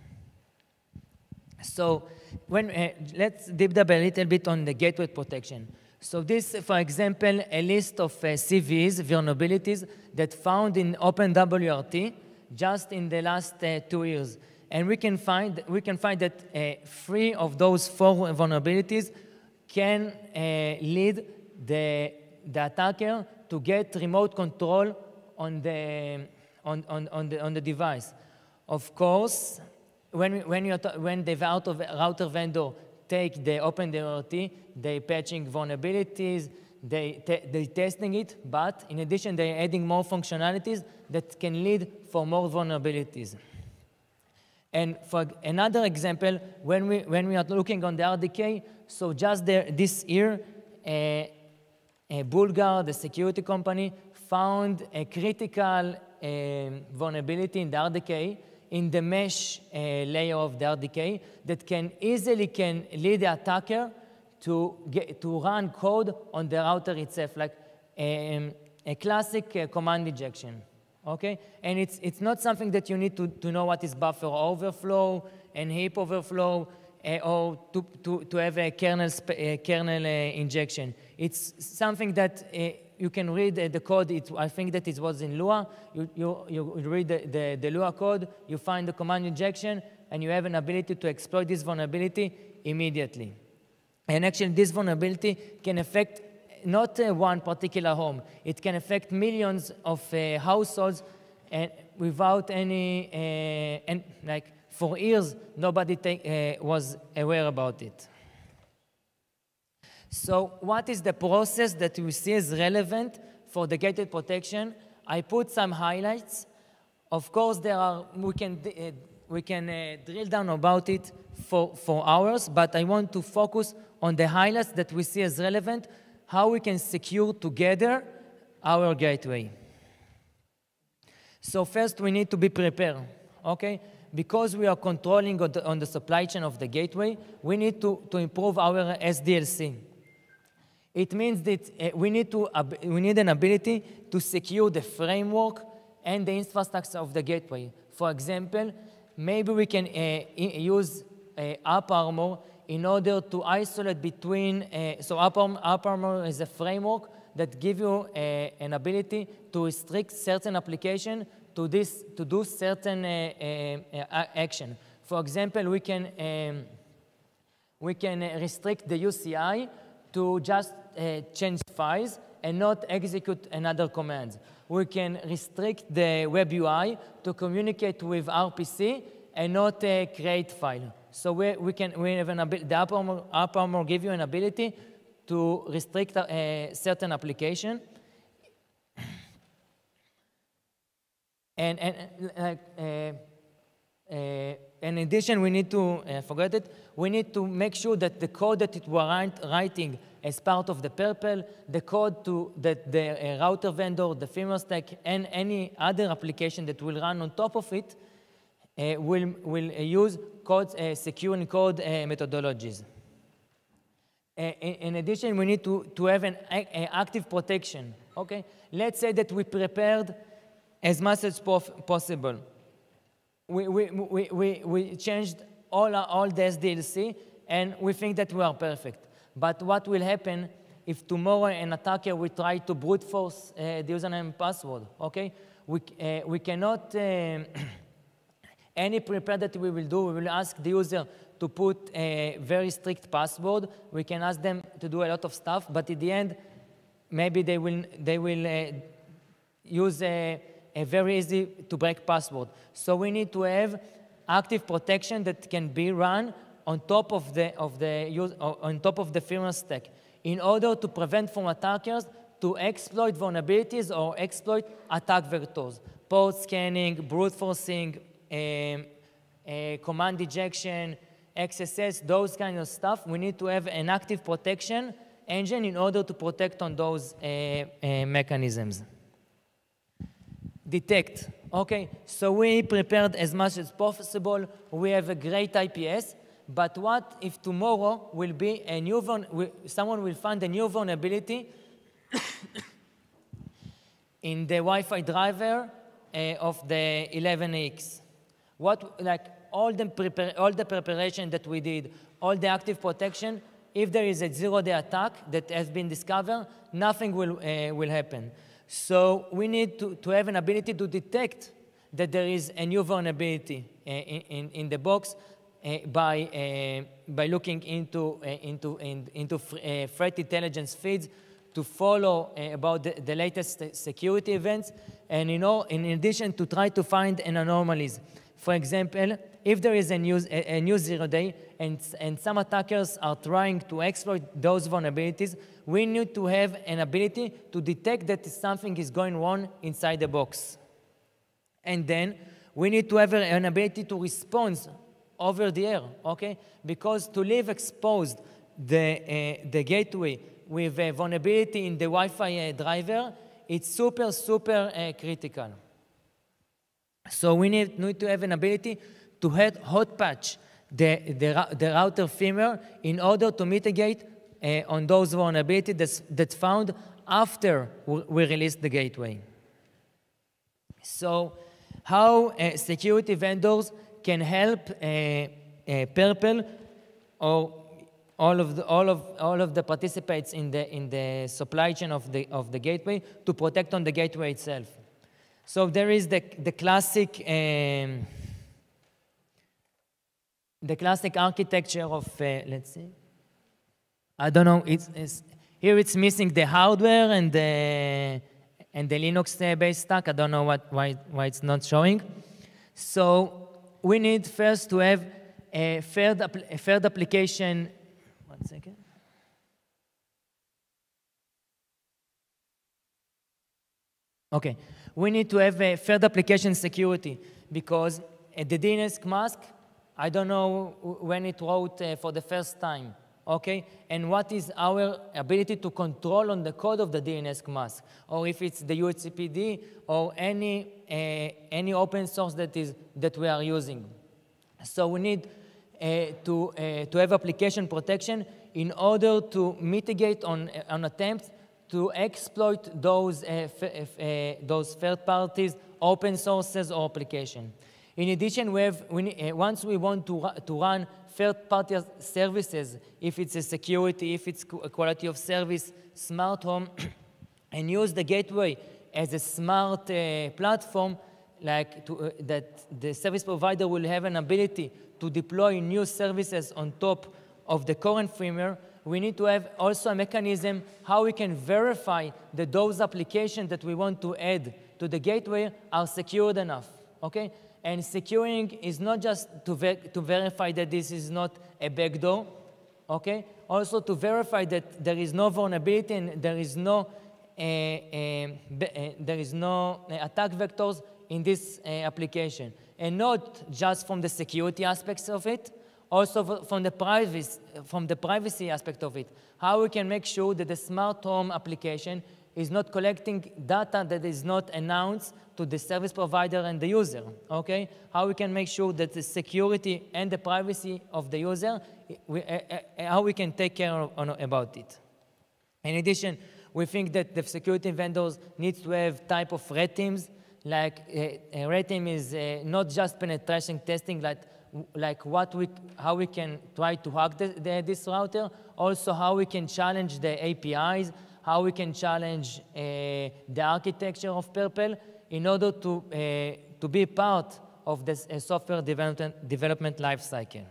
So when, uh, let's deep dive a little bit on the gateway protection. So this, for example, a list of uh, C Vs, vulnerabilities, that found in OpenWRT just in the last uh, two years. And we can find, we can find that uh, three of those four vulnerabilities can uh, lead the, the attacker to get remote control on the, on, on, on the, on the device. Of course, when, when, you're when the router, router vendor take the OpenWRT, they patching vulnerabilities, they, they testing it, but in addition, they're adding more functionalities that can lead for more vulnerabilities. And for another example, when we, when we are looking on the R D K, so just there, this year, uh, uh, Bulgar, the security company, found a critical uh, vulnerability in the R D K, in the mesh uh, layer of the R D K, that can easily can lead the attacker to, get, to run code on the router itself, like um, a classic uh, command injection. Okay, and it's, it's not something that you need to, to know what is buffer overflow and heap overflow uh, or to, to, to have a kernel, uh, kernel uh, injection. It's something that uh, you can read uh, the code. It, I think that it was in Lua. You, you, you read the, the, the Lua code, you find the command injection, and you have an ability to exploit this vulnerability immediately. And actually, this vulnerability can affect not uh, one particular home. It can affect millions of uh, households and without any, uh, and like for years, nobody take, uh, was aware about it. So what is the process that we see as relevant for the gated protection? I put some highlights. Of course, there are, we can, uh, we can uh, drill down about it for, for hours, but I want to focus on the highlights that we see as relevant, how we can secure together our gateway. So first, we need to be prepared, okay? Because we are controlling on the, on the supply chain of the gateway, we need to, to improve our S D L C. It means that uh, we, need to, uh, we need an ability to secure the framework and the infrastructure of the gateway. For example, maybe we can uh, use uh, AppArmor in order to isolate between, uh, so AppArmor is a framework that gives you uh, an ability to restrict certain application to, this, to do certain uh, uh, action. For example, we can, um, we can restrict the U C I to just uh, change files and not execute another command. We can restrict the web U I to communicate with R P C and not uh, create file. So we, we can, we have an ability, the AppArmor, AppArmor give you an ability to restrict a certain application. And, and uh, uh, in addition, we need to, uh, forget it, we need to make sure that the code that it we're writing as part of the Purple, the code to that the uh, router vendor, the firmware stack, and any other application that will run on top of it, Uh, will, will uh, use code, uh, secure code uh, methodologies. Uh, in, in addition, we need to, to have an a, active protection. Okay? Let's say that we prepared as much as possible. We, we, we, we, we changed all, our, all the S D L C, and we think that we are perfect. But what will happen if tomorrow an attacker will try to brute force uh, the username and password? Okay? We, uh, we cannot... Um, Any prepare that we will do, we will ask the user to put a very strict password. We can ask them to do a lot of stuff, but at the end, maybe they will, they will uh, use a, a very easy to break password. So we need to have active protection that can be run on top of the, of the, use, on top of the firmware stack in order to prevent from attackers to exploit vulnerabilities or exploit attack vectors. Port scanning, brute forcing, Um, uh, command injection, X S S, those kind of stuff. We need to have an active protection engine in order to protect on those uh, uh, mechanisms. Detect. Okay, so we prepared as much as possible. We have a great I P S, but what if tomorrow will be a new someone will find a new vulnerability in the Wi-Fi driver uh, of the eleven X? What, like all the, prepar all the preparation that we did, all the active protection, if there is a zero-day attack that has been discovered, nothing will, uh, will happen. So we need to, to have an ability to detect that there is a new vulnerability uh, in, in, in the box uh, by, uh, by looking into, uh, into, in, into uh, threat intelligence feeds to follow uh, about the, the latest security events, and you know, in addition to try to find an anomalies. For example, if there is a new, a, a new zero day and, and some attackers are trying to exploit those vulnerabilities, we need to have an ability to detect that something is going wrong inside the box. And then we need to have an ability to respond over the air, okay? Because to leave exposed the, uh, the gateway with a vulnerability in the Wi-Fi uh, driver, it's super, super uh, critical. So we need, need to have an ability to hot, hot patch the, the, the router firmware in order to mitigate uh, on those vulnerabilities that's, that's found after we release the gateway. So how uh, security vendors can help uh, uh, Purple or all of the all of all of the participants in the in the supply chain of the of the gateway to protect on the gateway itself. So there is the the classic um, the classic architecture of uh, let's see. I don't know. It's, it's here. It's missing the hardware and the and the Linux-based stack. I don't know what why why it's not showing. So we need first to have a third a third application. One second. Okay, we need to have a third application security because at the D N S mask, I don't know when it wrote uh, for the first time, okay? And what is our ability to control on the code of the D N S mask, or if it's the U H C P D or any, uh, any open source that, is, that we are using. So we need uh, to, uh, to have application protection in order to mitigate on, on attempts to exploit those, uh, f uh, those third parties, open sources, or application. In addition, we have, we, uh, once we want to, to run third-party services, if it's a security, if it's a quality of service, smart home, and use the gateway as a smart uh, platform, like to, uh, that the service provider will have an ability to deploy new services on top of the current firmware, we need to have also a mechanism how we can verify that those applications that we want to add to the gateway are secured enough, okay? And securing is not just to, ver to verify that this is not a backdoor, okay? Also to verify that there is no vulnerability and there is no, uh, uh, uh, there is no attack vectors in this uh, application. And not just from the security aspects of it, also from the, privacy, from the privacy aspect of it. How we can make sure that the smart home application is not collecting data that is not announced to the service provider and the user, okay? How we can make sure that the security and the privacy of the user, we, uh, uh, how we can take care of, on, about it. In addition, we think that the security vendors need to have type of red teams, like uh, a red team is uh, not just penetration testing, like, like what we, how we can try to hack the, the, this router, also how we can challenge the A P Is, how we can challenge uh, the architecture of Purple in order to, uh, to be part of this uh, software development, development lifecycle.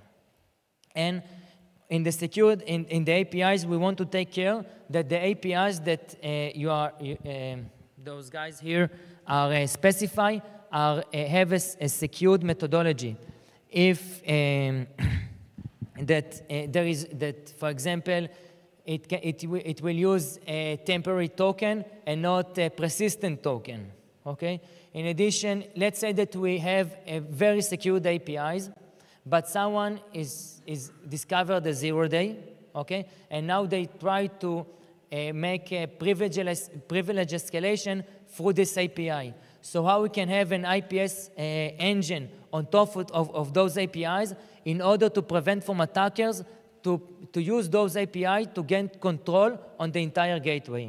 And in the secured, in, in the A P Is, we want to take care that the A P Is that uh, you are, you, uh, those guys here are uh, specify, are, uh, have a, a secured methodology. If um, that uh, there is, that, for example, It, can, it, it will use a temporary token and not a persistent token, okay? In addition, let's say that we have a very secured A P Is, but someone is, is discovered a zero day, okay? And now they try to uh, make a privilege, privilege escalation through this A P I. So how we can have an I P S uh, engine on top of, of, of those A P Is in order to prevent from attackers To, to use those A P I to gain control on the entire gateway.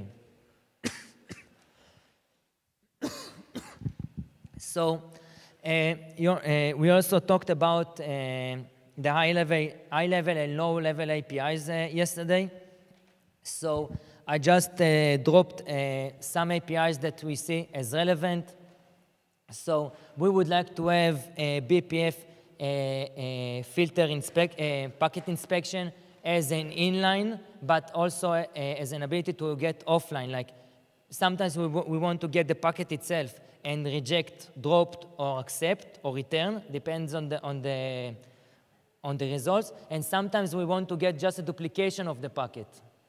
So uh, uh, we also talked about uh, the high-level high level and low-level A P Is uh, yesterday. So I just uh, dropped uh, some A P Is that we see as relevant. So we would like to have a B P F Uh, uh, filter inspect, uh, packet inspection as an inline, but also uh, as an ability to get offline. Like sometimes we, we want to get the packet itself and reject, dropped, or accept, or return, depends on the, on the, on the results. And sometimes we want to get just a duplication of the packet.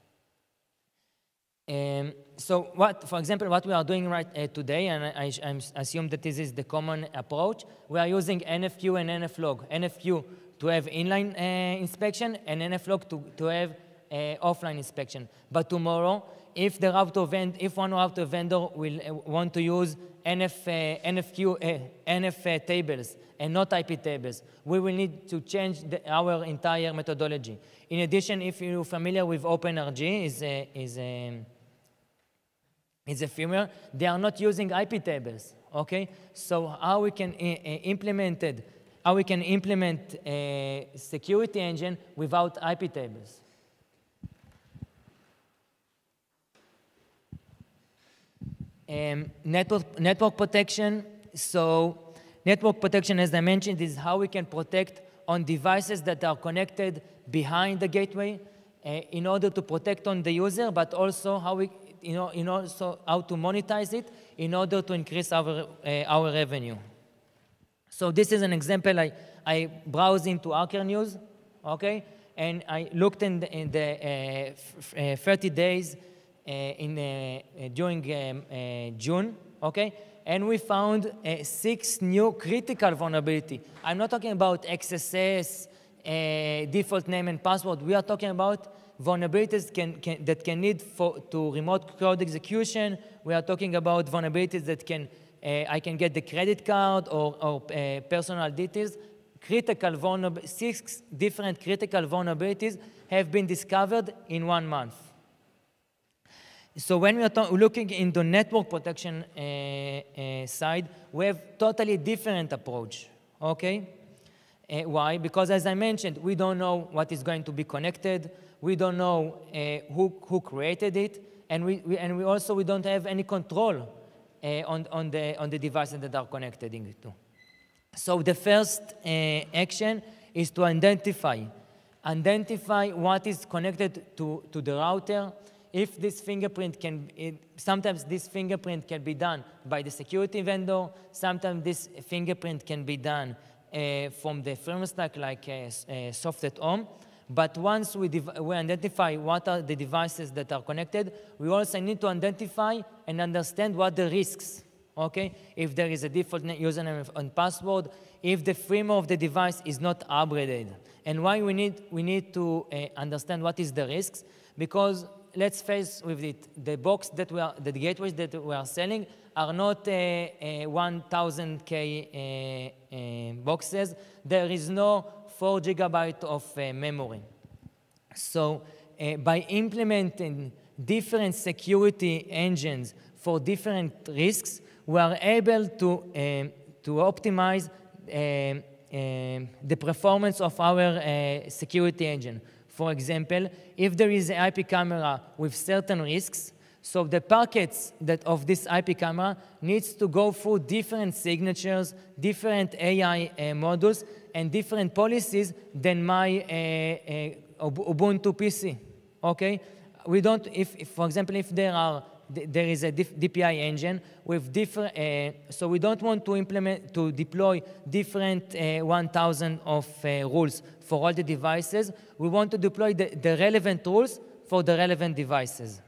Um, so what, for example, what we are doing right uh, today, and I, I, I assume that this is the common approach, we are using N F Q and N F log. N F Q to have inline uh, inspection, and N F log to, to have uh, offline inspection. But tomorrow, if the router vend, if one router vendor will uh, want to use N F, uh, N F Q, uh, N F uh, tables and not I P tables, we will need to change the, our entire methodology. In addition, if you're familiar with OpenRG, is a, is a, is a firmware, they are not using I P tables. Okay, so how we can uh, implement it, how we can implement a security engine without I P tables. Um, network, network protection. So network protection, as I mentioned, is how we can protect on devices that are connected behind the gateway uh, in order to protect on the user, but also how we, you know, in also how to monetize it in order to increase our, uh, our revenue. So this is an example. I, I browsed into Hacker News, okay, and I looked in the, in the uh, f uh, thirty days uh, in, uh, uh, during um, uh, June, okay, and we found uh, six new critical vulnerability. I'm not talking about X S S, uh, default name and password. We are talking about vulnerabilities can, can, that can lead for, to remote code execution. We are talking about vulnerabilities that can, uh, I can get the credit card or, or uh, personal details. Critical vulnerabilities, six different critical vulnerabilities have been discovered in one month. So when we are looking into network protection uh, uh, side, we have totally different approach, okay? Uh, why? Because as I mentioned, we don't know what is going to be connected. We don't know uh, who, who created it. And we, we, and we also we don't have any control uh, on, on, the, on the devices that are connected into. So the first uh, action is to identify. Identify what is connected to, to the router. If this fingerprint can, it, sometimes this fingerprint can be done by the security vendor. Sometimes this fingerprint can be done uh, from the firmware stack like uh, uh, Soft at Home. But once we, we identify what are the devices that are connected, we also need to identify and understand what the risks, okay? If there is a default username and password, if the firmware of the device is not upgraded. And why we need, we need to uh, understand what is the risks? Because let's face with it, the box that we are, the gateways that we are selling are not uh, uh, one thousand K uh, uh, boxes. There is no four gigabytes of uh, memory. So uh, by implementing different security engines for different risks, we are able to, uh, to optimize uh, uh, the performance of our uh, security engine. For example, if there is an I P camera with certain risks, so the packets that of this I P camera needs to go through different signatures, different A I uh, modules, and different policies than my uh, uh, Ubuntu P C. Okay, we don't. If, if, for example, if there are there is a D P I engine with different, uh, so we don't want to implement to deploy different uh, one thousand of uh, rules for all the devices. We want to deploy the, the relevant rules for the relevant devices.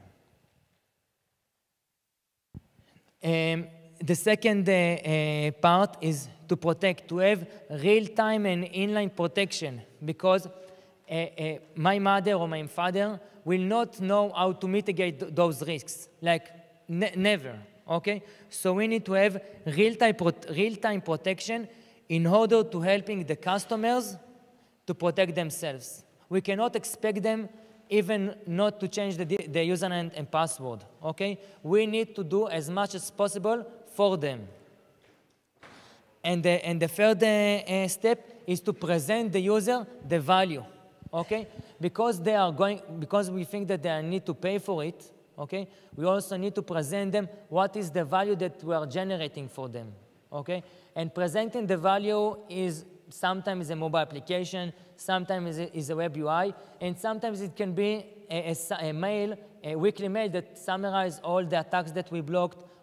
Um, the second uh, uh, part is to protect, to have real-time and inline protection, because uh, uh, my mother or my father will not know how to mitigate th those risks, like ne never, okay? So we need to have real-time pro real-time protection in order to helping the customers to protect themselves. We cannot expect them even not to change the, the username and password, okay? We need to do as much as possible for them. And the, and the third uh, uh, step is to present the user the value, okay? Because they are going, because we think that they need to pay for it, okay? We also need to present them what is the value that we are generating for them, okay? And presenting the value is sometimes a mobile application, sometimes is a web U I, and sometimes it can be a, a, a mail, a weekly mail that summarizes all the attacks that we blocked,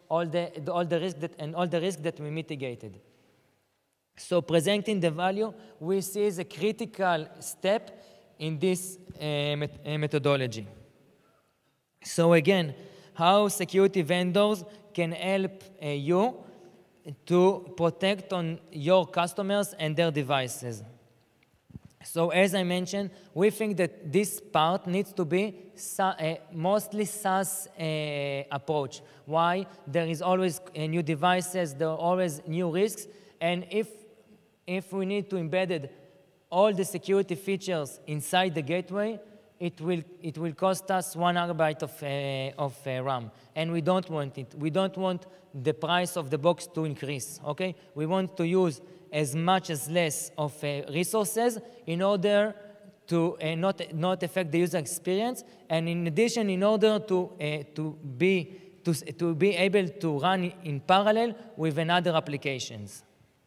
all the, the, all the risk that, and all the risk that we mitigated. So presenting the value, we see is a critical step in this uh, met uh, methodology. So again, how security vendors can help uh, you to protect on your customers and their devices. So as I mentioned, we think that this part needs to be uh, mostly SaaS uh, approach. Why? There is always uh, new devices, there are always new risks, and if, if we need to embed all the security features inside the gateway, it will, it will cost us one gigabyte of, uh, of uh, RAM, and we don't want it. We don't want the price of the box to increase, okay? We want to use as much as less of uh, resources in order to uh, not, not affect the user experience, and in addition, in order to, uh, to, be, to, to be able to run in parallel with another applications.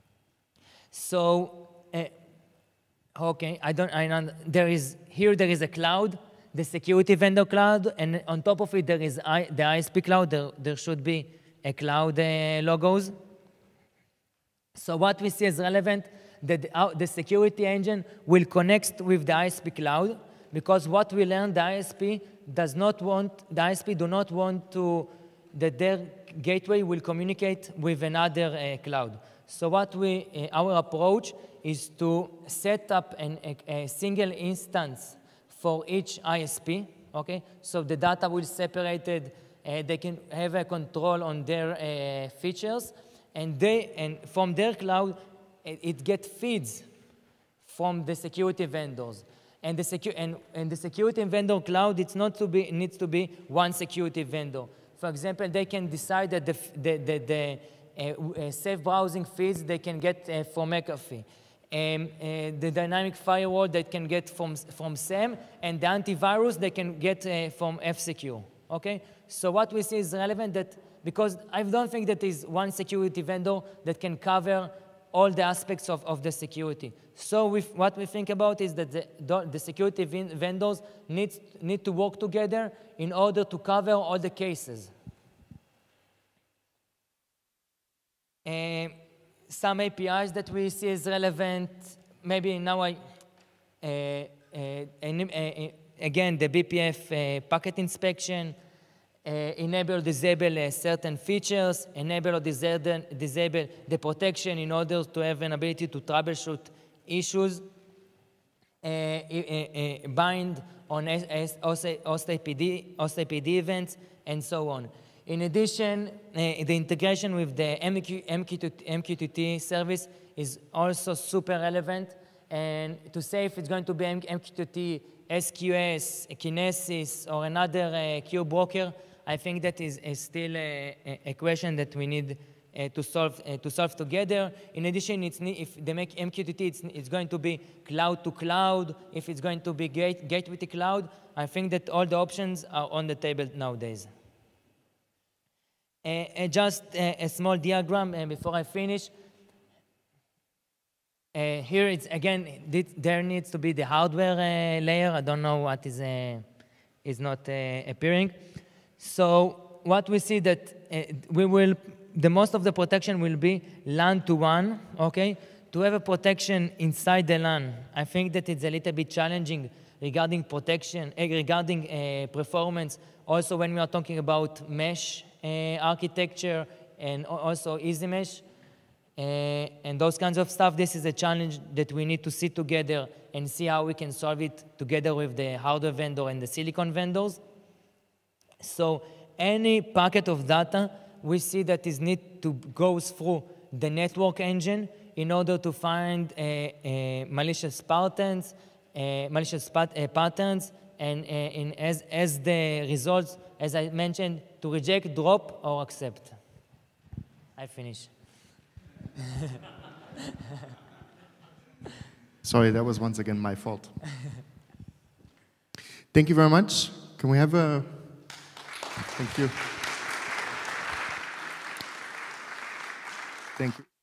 So, uh, okay, I don't, I don't, there is, here there is a cloud, the security vendor cloud, and on top of it there is I, the I S P cloud, there, there should be a cloud uh, logos. So what we see as relevant, that the, uh, the security engine will connect with the I S P cloud, because what we learned, the I S P does not want, the I S P do not want to, that their gateway will communicate with another uh, cloud. So what we, uh, our approach is to set up an, a, a single instance for each I S P, okay? So the data will be separated, uh, they can have a control on their uh, features, and they, and from their cloud, it, it gets feeds from the security vendors. And the, secu and, and the security vendor cloud, it's not to be, it needs to be one security vendor. For example, they can decide that the, the, the, the uh, uh, safe browsing feeds they can get uh, from McAfee. Um, uh, the dynamic firewall that can get from, from SAM, and the antivirus they can get uh, from F-Secure, okay? So what we see is relevant that, because I don't think that there is one security vendor that can cover all the aspects of, of the security. So with, what we think about is that the, the security vendors need, need to work together in order to cover all the cases. Uh, some A P Is that we see as relevant, maybe now I, uh, uh, uh, again, the B P F uh, packet inspection, uh, enable, disable uh, certain features, enable or disable, disable the protection in order to have an ability to troubleshoot issues, uh, uh, uh, bind on O S A P D events, and so on. In addition, uh, the integration with the M Q T T service is also super relevant. And to say if it's going to be M Q T T, S Q S, Kinesis, or another uh, Q broker, I think that is, is still a, a question that we need uh, to, solve, uh, to solve together. In addition, it's, if they make M Q T T, it's, it's going to be cloud to cloud. If it's going to be gate, gateway to cloud, I think that all the options are on the table nowadays. Uh, uh, just uh, a small diagram uh, before I finish. Uh, here it's again, there needs to be the hardware uh, layer. I don't know what is, uh, is not uh, appearing. So what we see that uh, we will, the most of the protection will be LAN to WAN, okay? To have a protection inside the LAN, I think that it's a little bit challenging regarding protection, uh, regarding uh, performance. Also when we are talking about mesh Uh, architecture and also easy mesh uh, and those kinds of stuff, this is a challenge that we need to sit together and see how we can solve it together with the hardware vendor and the silicon vendors. So any packet of data we see that is need to go through the network engine in order to find uh, uh, malicious patterns, uh, malicious pat uh, patterns, and uh, in as as the results, as I mentioned, to reject, drop, or accept. I finish. Sorry, that was once again my fault. Thank you very much. Can we have a... Thank you. Thank you.